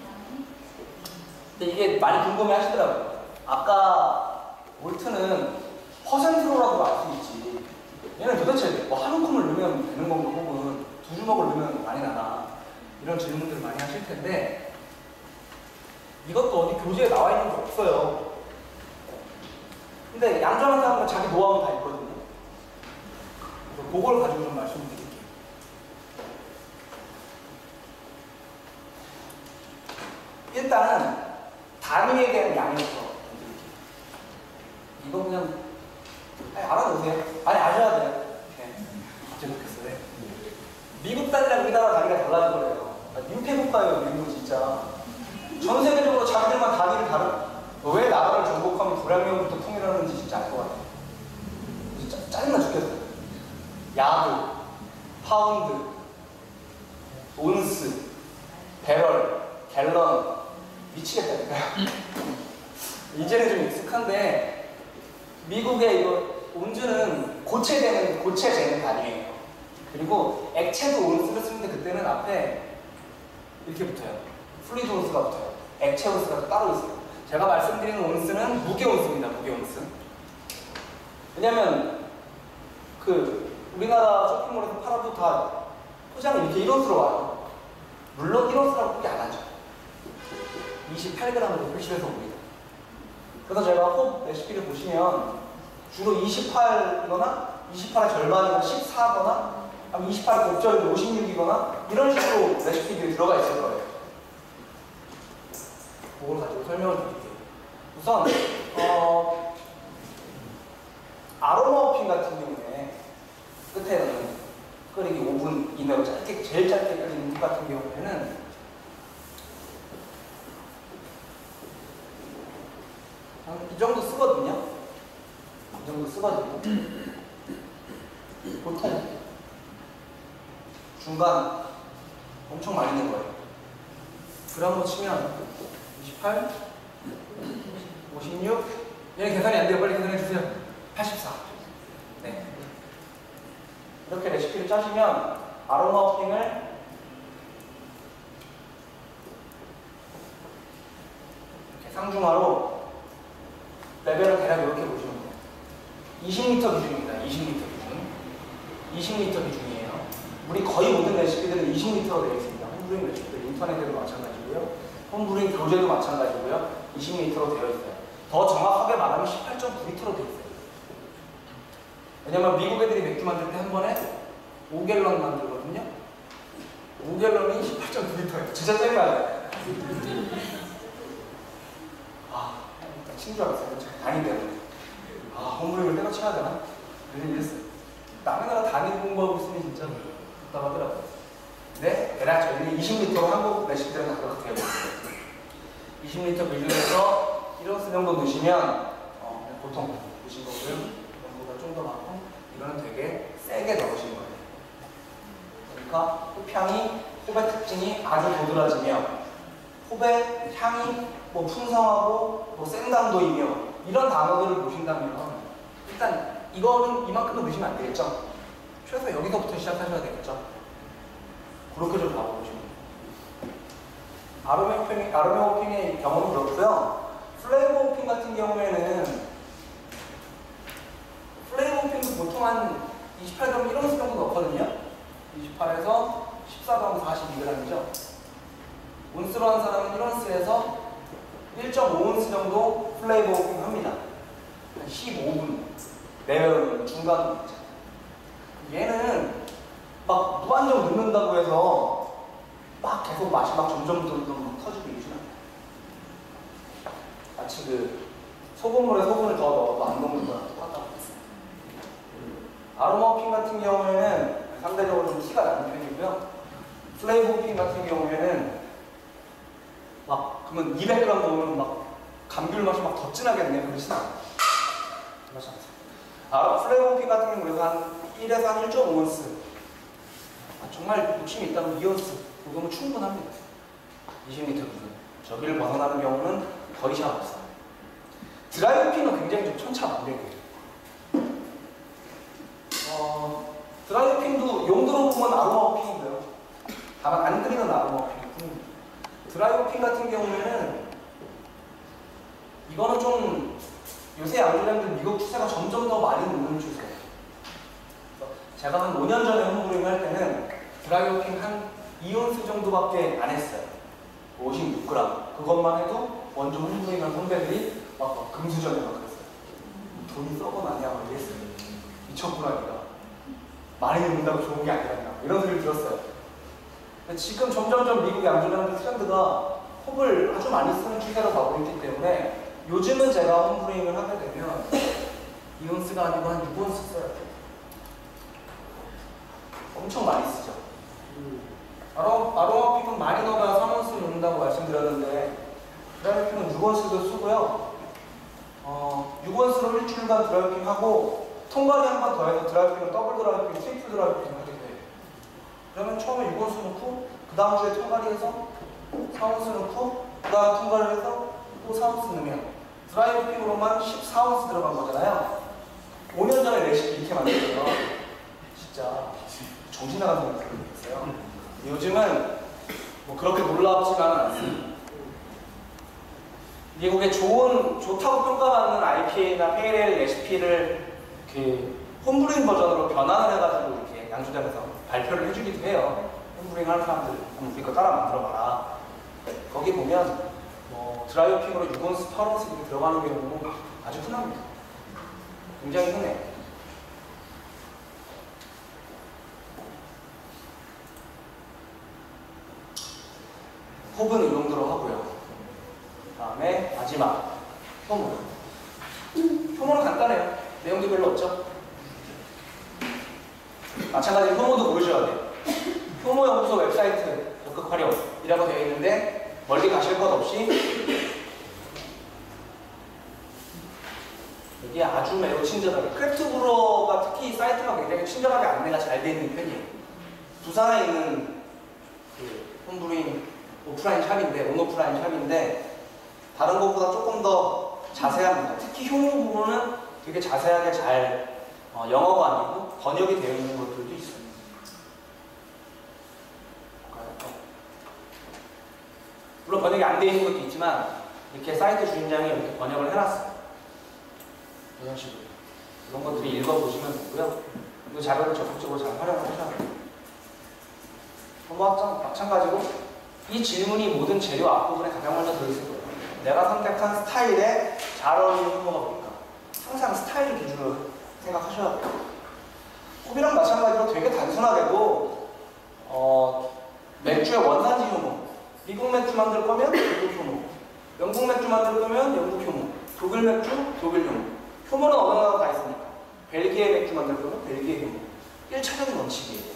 근데 이게 많이 궁금해 하시더라고요. 아까 몰트는 퍼센트로라도 알 수 있지, 얘는 도대체 뭐 한 움큼을 넣으면 되는 건가, 혹은 두 주먹을 넣으면 많이 나나, 이런 질문들을 많이 하실 텐데 이것도 어디 교재에 나와 있는 게 없어요. 근데 양조하는 사람은 자기 노하우는 다 있거든요. 그래서 그걸 가지고 좀 말씀드릴게요. 일단 단위에 대한 양부터 드릴게요. 이거 그냥 아니, 알아두세요. 아니 아셔야 돼요. 네. 갑자기 좋겠어요. 미국 달리랑 우리나라 다리가 달라진 거래요. 민폐국가예요, 미국은 진짜. 전 세계적으로 자기들만 다리를 다른, 왜 나라를 정복하면 불량명부터 통일하는지 진짜 알 것 같아요. 짜증나 죽겠어요. 야드, 파운드, 온스, 배럴, 갤런, 미치겠다니까요. 이제는 좀 익숙한데 미국의 이거 온즈는 고체되는 고체 재는 단위예요. 그리고 액체도 온스를 쓰는데 그때는 앞에 이렇게 붙어요. 플루이드 온스가 붙어요. 액체 온스가 따로 있어요. 제가 말씀드리는 온스는 무게 온스입니다. 무게 온스. 왜냐면 그 우리나라 쇼핑몰에서 팔아도 다 포장이 이렇게 일 온스로 와요. 물론 일 온스라고 그렇게 안 하죠. 이십팔 그램으로 표시해서 옵니다. 그래서 제가 홉 레시피를 보시면 주로 이십팔이거나 이십팔의 절반이거나 십사거나 아니면 이십팔의 곱절이 오십육이거나 이런 식으로 레시피들이 들어가 있을 거예요. 그걸 가지고 설명을 드릴게요. 우선 어, 아로마 호핑 같은 경우에 끝에는 끓이기 오 분 이내로 짧게, 제일 짧게 끓이는 국 같은 경우에는 이 정도 쓰거든요. 이 정도 쓰거든요. 보통 중간 엄청 많이 넣은 거예요. 그램으로 치면 이십팔, 오십육, 얘는 계산이 안 돼요. 빨리 계산해 주세요. 팔십사. 네. 이렇게 레시피를 짜시면 아로마 호핑을 이렇게 상중하로 레벨을 대략 이렇게 보시면 돼요. 이십 리터 기준입니다. 이십 리터 기준. 이십 리터 기준이에요. 우리 거의 모든 레시피들은 이십 리터로 되어 있습니다. 홈브루잉 레시피들 인터넷에도 마찬가지고요. 홈브루잉 교재도 마찬가지고요. 이십 리터로 되어 있어요. 더 정확하게 말하면 십팔 점 구 리터로 되어 있어요. 왜냐면 미국 애들이 맥주 만들 때 한 번에 오 갤런 만들거든요. 오 갤런이 십팔 점 구 리터예요. 진짜 짱나요. 아, 친 줄 알았어요. 단위대로. 아, 홈브루잉을 때려 쳐야 되나? 이런 이랬어요. 남의 나라 단위 공부하고 있으면 진짜 답답하더라고요. 네, 대략 저희는 이십 리터로 한국 레시피들은 다 그렇게 되어 있어요. 이십 리터 기준에서 일 온스 정도 넣으시면 어, 보통 넣으신 거고요. 이거보다 좀 더 많고 이거는 되게 세게 넣으신 거예요. 그러니까 홉향이, 홉의 특징이 아주 도드라지며 홉의 향이 뭐 풍성하고 뭐 생강도이며 이런 단어들을 보신다면 일단 이거는 이만큼은 넣으시면 안 되겠죠? 최소 여기서부터 시작하셔야 되겠죠? 그렇게 좀 잡아보시면 아로마 호핑, 아로마 호핑의 경우는 그렇고요. 플레이버 호핑 같은 경우에는 플레이버 호핑도 보통 한 이십팔 그램 일 온스 정도 넣거든요. 이십팔에서 십사 그램 사십이 그램이죠. 온스로 한 사람은 일 온스에서 일 점 오 온스 정도 플레이버 호핑 합니다. 한 십오 분 내외로 중간 얘는 막 무한정 넣는다고 해서 막 계속 맛이 막 점점 점점 터지고 이러시면 마치 그 소금물에 소금을 더 넣어도 안 녹는 거랑 똑같다고 했어요. 아로마 호핑 같은 경우에는 상대적으로 좀 티가 나는 편이고요. 플레이버 호핑 같은 경우에는 막 그러면 이백 그램 넣으면 막 감귤 맛이 막 더 진하겠네. 그렇진 않아요. 그렇지 않아요. 아, 플레이버 호핑 같은 경우는 한 일에서 한 일 점 오 온스. 아, 정말 욕심이 있다면 이 온스. 그거면 충분합니다. 이십 리터 기준. 저기를 벗어나는 경우는 거의 잘 없어요. 드라이 호핑은 굉장히 좀 천차만별이에요. 어, 드라이 호핑도 용도로 보면 아로마 호핑이고요. 다만 안 끓이는 아로마 호핑이고. 드라이 호핑 같은 경우에는 이거는 좀 요새 양조장들 미국 추세가 점점 더 많이 오는 추세예요. 제가 한 오 년 전에 홈브루잉 할 때는 드라이 호핑 한 이 온스 정도밖에 안 했어요. 오십육 그램. 그것만 해도 원조 홈브루잉한 선배들이 막, 막 금수저에 막 그랬어요. 돈이 썩어나냐 막 이랬어요. 미쳤구나 니가. 많이 넣는다고 좋은 게 아니라 이런 소리를 들었어요. 근데 지금 점점점 미국 양조장들 트렌드가 홉을 아주 많이 쓰는 추세로 가고 있기 때문에 요즘은 제가 홈브루잉을 하게 되면 이 온스가 아니고 한 육 온스 써요. 엄청 많이 쓰죠. 아로, 아로마 호핑은 많이 넣어야 삼 온스 넣는다고 말씀드렸는데 드라이 호핑은 육 온스도 쓰고요. 어, 육 온스로 일주일간 드라이 호핑 하고 통과리 한 번 더해서 드라이빙을 더블 드라이빙, 트리플 드라이빙 하게 돼. 그러면 처음에 육 원수 넣고 그 다음 주에 통과리해서 사 원수 넣고 그 다음 통과를 해서 또 사 원수 넣으면 드라이빙으로만 십사 원수 들어간 거잖아요. 오 년 전에 레시피 이렇게 만들었어요. 진짜 정신 나간 생각이 들었어요. 요즘은 뭐 그렇게 놀랍지만은 않습니다. 미국의 좋은, 좋다고 평가받는 아이피에이나 페일에일 레시피를 이렇게 홈브루잉 버전으로 변환을 해가지고 이렇게 양조장에서 발표를 해주기도 해요. 홈브루잉 하는 사람들, 우리 거 따라 만들어봐라. 거기 보면 뭐 드라이어핑으로 육 온스, 팔 온스 이렇게 들어가는 경우는 아주 흔합니다. 굉장히 흔해요. 홉은 이 정도로 하고요. 그 다음에 마지막 효모. 효모는 간단해요. 내용도 별로 없죠. 마찬가지로 효모도 보여줘야 돼요. 효모 연구소 웹사이트 적극 활용이라고 되어 있는데 멀리 가실 것 없이 여기 아주 매우 친절하게 크래프트브로가 특히 사이트가 굉장히 친절하게 안내가 잘 되어 있는 편이에요. 부산에 있는 그 홈브루잉 오프라인 샵인데 온오프라인 샵인데 다른 것보다 조금 더 자세합니다. 특히 효모 부분은 되게 자세하게 잘 어, 영어가 아니고 번역이 되어 있는 것들도 있어요. 물론 번역이 안 되어 있는 것도 있지만 이렇게 사이트 주인장이 이렇게 번역을 해놨어요. 이런 식으로. 이런 것들이 읽어보시면 되고요. 이 자료를 적극적으로 잘 활용을 하셔야 돼요. 뭐 마찬가지로 이 질문이 모든 재료 앞부분에 가장 먼저 들어있을 거예요. 내가 선택한 스타일에 잘 어울리는 효모가 뭘까? 항상 스타일 기준으로 생각하셔야 돼요. 홉이랑 마찬가지로 되게 단순하게도 어, 맥주의 원산지 효모. 미국 맥주 만들 거면 미국 효모, 영국 맥주 만들 거면 영국 효모, 독일 맥주, 독일 효모. 효모는 어느 나라 다 있으니까. 벨기에 맥주 만들 거면 벨기에 효모. 일 차적인 원칙이에요.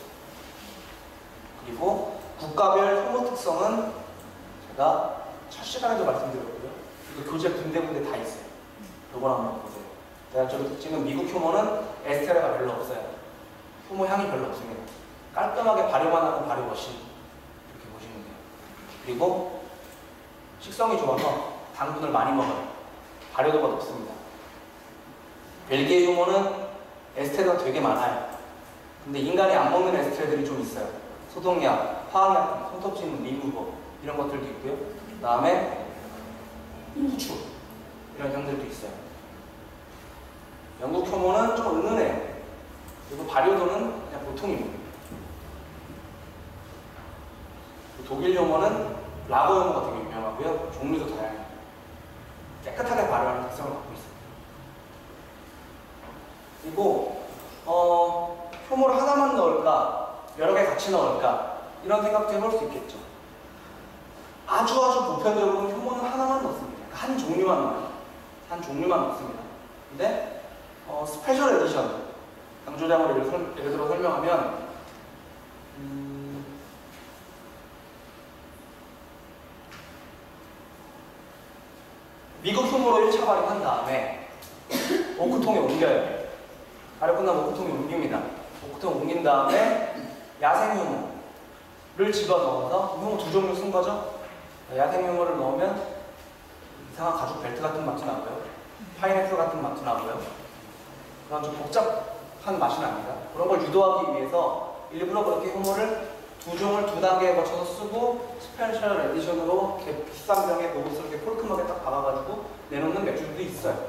그리고 국가별 효모 특성은 제가 첫 시간에도 말씀드렸고요. 이거 교재 군데군데 다 있어요. 요걸 한번 보세요. 대략적인 특징은 미국 효모는 에스테르가 별로 없어요. 효모 향이 별로 없습니다. 깔끔하게 발효만 하고 발효 워싱 이렇게 보시면 돼요. 그리고 식성이 좋아서 당분을 많이 먹어요. 발효도가 높습니다. 벨기에 효모는 에스테르가 되게 많아요. 근데 인간이 안 먹는 에스테르들이 좀 있어요. 소독약, 화학약품, 손톱진 리무버 이런 것들도 있고요. 그 다음에 후추 이런 향들도 있어요. 영국 효모는 좀 은은해요. 그리고 발효도는 그냥 보통입니다. 독일 효모는 라거 효모가 되게 유명하고요. 종류도 다양해요. 깨끗하게 발효하는 특성을 갖고 있어요. 그리고 어, 효모를 하나만 넣을까? 여러 개 같이 넣을까? 이런 생각도 해볼 수 있겠죠. 아주 아주 보편적으로 효모는 하나만 넣습니다. 한 종류만 넣어요. 한 종류만 넣습니다. 근데 어, 스페셜 에디션 양조장으로 예를, 설, 예를 들어 설명하면 음, 미국 효모로 일 차 발효한 다음에 오크통에 옮겨요. 발효 끝나면 오크통에 옮깁니다. 오크통 옮긴 다음에 야생 효모를 집어넣어서 효모 두 종류 쓴 거죠. 야생 효모를 넣으면 이상한 가죽 벨트 같은 맛이 나고요. 파인애플 같은 맛도 나고요. 그런 좀 복잡한 맛이 납니다. 그런 걸 유도하기 위해서 일부러 그렇게 효모를 두 종을 두 단계에 거쳐서 쓰고 스페셜 에디션으로 이렇게 비싼 병에 그것을 이렇게 폴크막에 딱 박아가지고 내놓는 맥주들도 있어요.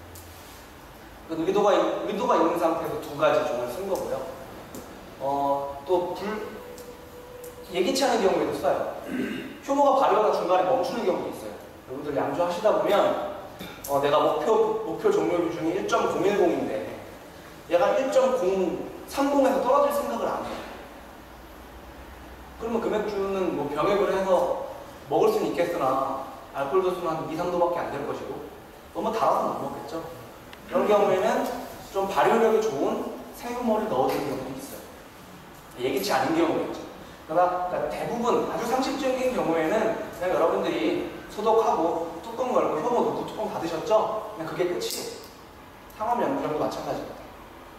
의도가, 의도가 있는 상태에서 두 가지 종을 쓴 거고요. 어, 또 불, 예기치 않은 경우에도 써요. 효모가 발효가 중간에 멈추는 경우도 있어요. 여러분들 양조하시다 보면 어, 내가 목표, 목표 종료 비중이 일 점 공일공인데 얘가 일 점 공삼공에서 떨어질 생각을 안 해요. 그러면 그 맥주는 뭐 병액을 해서 먹을 수는 있겠으나 알코올 도수는 한 이, 삼 도밖에 안 될 것이고 너무 달아서 못 먹겠죠. 그런 경우에는 좀 발효력이 좋은 새우모를 넣어주는 경우도 있어요. 예기치 않은 경우겠죠. 그러나 그러니까 대부분 아주 상식적인 경우에는 그냥 여러분들이 소독하고 뚜껑 걸고 효모 넣고 뚜껑 닫으셨죠? 그냥 그게 끝이에요. 상업 양조장도 마찬가지입니다.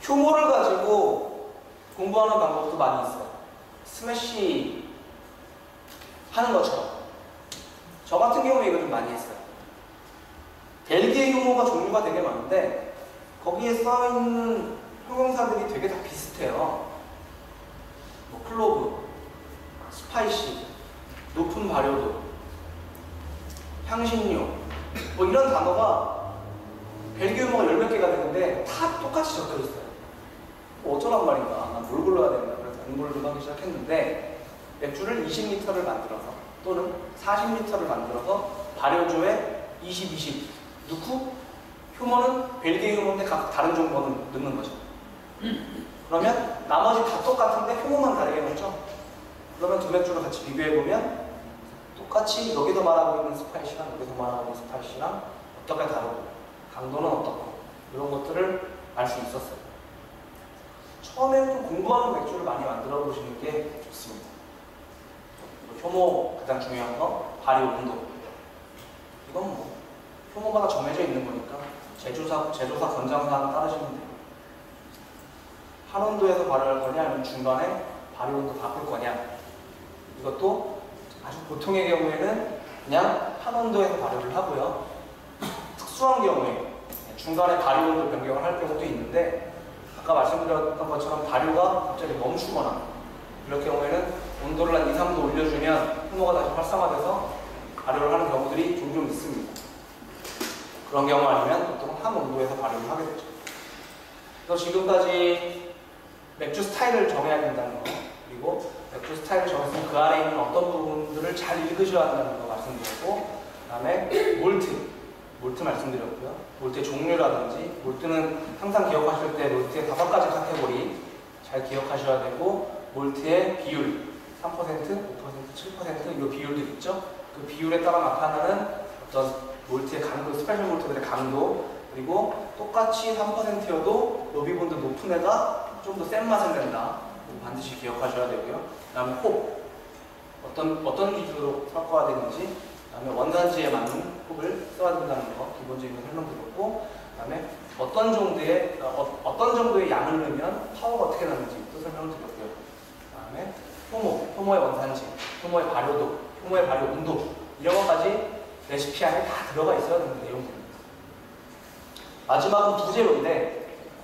효모를 가지고 공부하는 방법도 많이 있어요. 스매시 하는 것처럼. 저 같은 경우에 이거 좀 많이 했어요. 벨기에 효모가 종류가 되게 많은데 거기에 써있는 형용사들이 되게 다 비슷해요. 뭐 클로브, 스파이시, 높은 발효도, 향신료 뭐 이런 단어가 벨기에 효모가 열 몇 개가 되는데 다 똑같이 적혀 있어요. 뭐 어쩌란 말인가, 난 뭘 골라야 되나 그래서 공부를 좀 하기 시작했는데 맥주를 이십 리터를 만들어서 또는 사십 리터를 만들어서 발효조에 이십, 이십 넣고 효모는 벨기에 효모인데 각 다른 종목을 넣는 거죠. 그러면 나머지 다 똑같은데 효모만 다르게 넣죠. 그러면 두 맥주를 같이 비교해보면 똑같이 여기서 말하고 있는 스파이시랑 여기서 말하고 있는 스파이시랑 어떻게 다르고 강도는 어떻고 이런 것들을 알 수 있었어요. 처음에는 좀 공부하는 맥주를 많이 만들어 보시는 게 좋습니다. 효모 가장 중요한 거 발효 온도. 이건 뭐 효모마다 정해져 있는 거니까 제조사, 제조사 권장사항 따르시면 돼요. 한 온도에서 발효할 거냐 아니면 중간에 발효 온도 바꿀 거냐. 이것도 아주 보통의 경우에는 그냥 한 온도에서 발효를 하고요. 특수한 경우에 중간에 발효 온도 변경을 할 경우도 있는데 아까 말씀드렸던 것처럼 발효가 갑자기 멈추거나 이럴 경우에는 온도를 한 이, 삼 도 올려주면 효모가 다시 활성화돼서 발효를 하는 경우들이 종종 있습니다. 그런 경우 아니면 보통 한 온도에서 발효를 하게 되죠. 그래서 지금까지 맥주 스타일을 정해야 된다는 거, 그리고 맥주 스타일을 정했으면 그 안에 있는 어떤 부분들을 잘 읽으셔야 한다는 거 말씀드렸고, 그 다음에 몰트, 몰트 말씀드렸고요. 몰트의 종류라든지, 몰트는 항상 기억하실 때 몰트의 다섯 가지 카테고리 잘 기억하셔야 되고, 몰트의 비율, 삼 퍼센트, 오 퍼센트, 칠 퍼센트 이 비율들 있죠? 그 비율에 따라 나타나는 어떤 몰트의 강도, 스페셜 몰트들의 강도, 그리고 똑같이 삼 퍼센트여도 노비본드 높은 애가 좀 더 센 맛을 낸다. 반드시 기억하셔야 되고요. 그 다음에 홉, 어떤, 어떤 기준으로 섞어야 되는지, 그 다음에 원산지에 맞는 홉을 써야 된다는 거 기본적인 거 설명드렸고, 그 다음에 어떤 정도의, 어, 어떤 정도의 양을 넣으면 파워가 어떻게 나는지 또 설명드렸고요. 그 다음에 효모, 효모의 원산지, 효모의 발효도, 효모의 발효 온도, 이런 것까지 레시피 안에 다 들어가 있어야 되는 내용들입니다. 마지막은 부재료인데,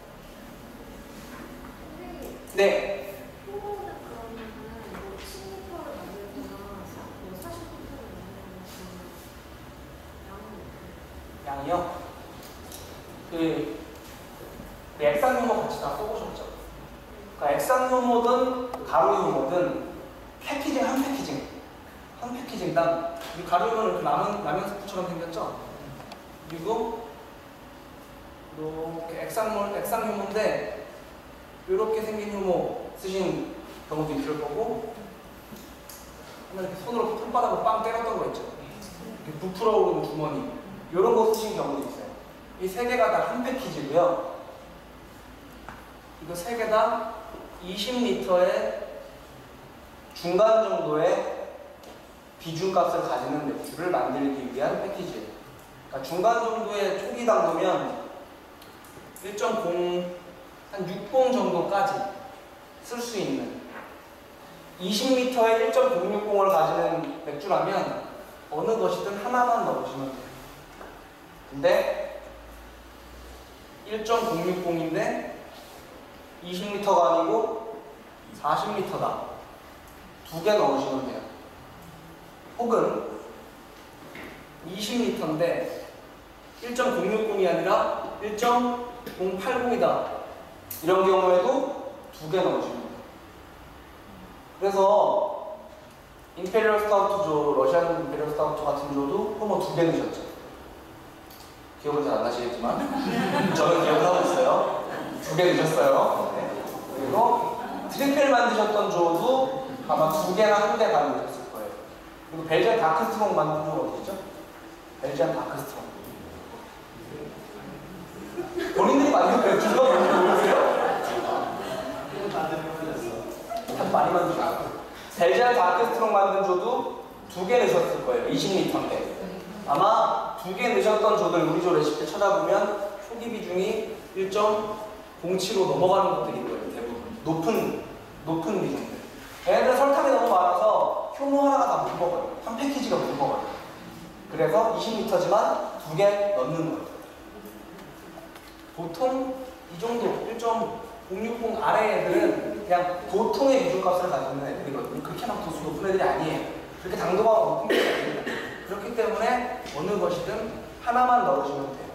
네. 효모는 그러면은 뭐 십 리터를 만들거나 뭐 사십 리터를 만들거나 양은 양이요? 그, 그 액상효모 같이 다 써보셨죠? 그러니까 액상효모든 가루효모든 패키징 한 패키징 한 패키징당 이 가루효모는 그 라면, 라면 스프처럼 생겼죠? 그리고 이렇게 액상몰, 액상효모인데 이렇게 생긴 효모 쓰신 경우도 있을 거고, 이렇게 손으로 손바닥으로 빵 때렸던 거 있죠? 이렇게 부풀어 오르는 주머니 이런 거 쓰신 경우도 있어요. 이 세 개가 다 한 패키지고요. 이거 세 개 다 이십 리터의 중간 정도의 비중값을 가지는 맥주를 만들기 위한 패키지예요. 그러니까 중간 정도의 초기 당도면 일 점 공, 한 육 공 정도까지 쓸 수 있는 이십 리터의 일 점 공육공을 가지는 맥주라면 어느 것이든 하나만 넣으시면 돼요. 근데 일 점 공육공인데 이십 리터가 아니고 사십 리터다. 두 개 넣으시면 돼요. 혹은 이십 리터인데 일 점 공육공이 아니라 일 점 공팔공이다. 이런 경우에도 두 개 넣으시면 돼요. 그래서 임페리얼 스타우트 조, 러시안 임페리얼 스타우트 같은 조도 효모 두 개 넣으셨죠. 기억은 잘 안 나시겠지만 저는 기억하고 있어요. 두 개 넣으셨어요. 네. 그리고 트리플 만드셨던 조도 아마 두 개나 한 개 만드셨을 거예요. 그리고 벨지안 다크스트롱 만든 조가 어디죠? 벨지안 다크스트롱. 본인들이 만든 맥주가 뭔지 모르세요? 아주 많이 만드셨어요. 벨지안 다크스트롱 만든 조도 두 개 넣으셨을 거예요. 이십 리터인데. 아마 두 개 넣으셨던 조들 우리 조 레시피 찾아보면 초기 비중이 일 점 공치로 넘어가는 것들이 있고요. 대부분 높은 높은 비중들. 얘네들은 설탕이 너무 많아서 효모 하나가 다 못 먹어요. 한 패키지가 못 먹어요. 그래서 이십 리터지만 두 개 넣는 거예요. 보통 이 정도 일 점 공육공 아래 애들은 그냥 보통의 비중값을 가지고 있는 애들이거든요. 그렇게 막 도수 높은 애들이 아니에요. 그렇게 당도가 높은 게 아닙니다. 그렇기 때문에 어느 것이든 하나만 넣으시면 돼요.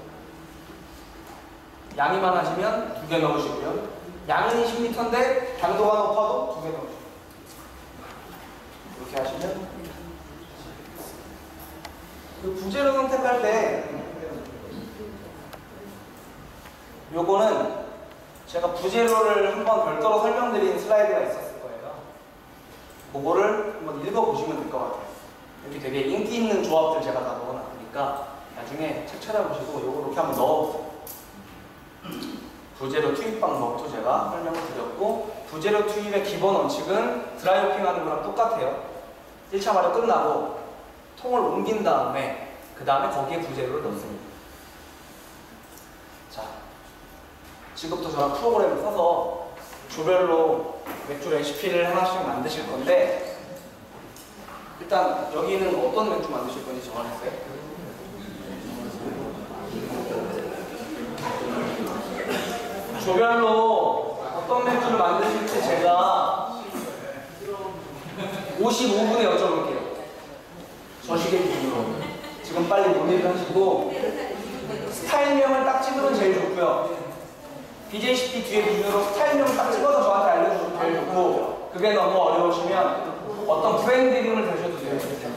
양이 많아지면 두 개 넣으시고요. 양은 이십 리터인데 당도가 높아도 두 개 넣으시고요. 이렇게 하시면 그 부재료 선택할 때 요거는 제가 부재료를 한번 별도로 설명드린 슬라이드가 있었을 거예요. 그거를 한번 읽어보시면 될 것 같아요. 여기 되게 인기 있는 조합들 제가 다 넣어놨으니까 나중에 책 찾아보시고 요거 이렇게 한번 넣어보세요. 부재료 투입 방법도 제가 설명을 드렸고, 부재료 투입의 기본 원칙은 드라이호핑 하는 거랑 똑같아요. 일 차 발효 끝나고 통을 옮긴 다음에 그 다음에 거기에 부재료를 넣습니다. 자, 지금부터 저랑 프로그램을 써서 조별로 맥주 레시피를 하나씩 만드실 건데, 일단 여기는 어떤 맥주 만드실 건지 정하셨어요? 조별로 어떤 맥주를 만드실지 제가 오십오 분에 여쭤볼게요. 저시계 기준으로. 지금 빨리 논의를 하시고, 스타일명을 딱 찍으면 제일 좋고요. 비제이씨피 뒤에 기준으로 스타일명을 딱 찍어서 저한테 알려주시면 제일 좋고, 그게 너무 어려우시면 어떤 브랜드 이름을 대셔도 돼요.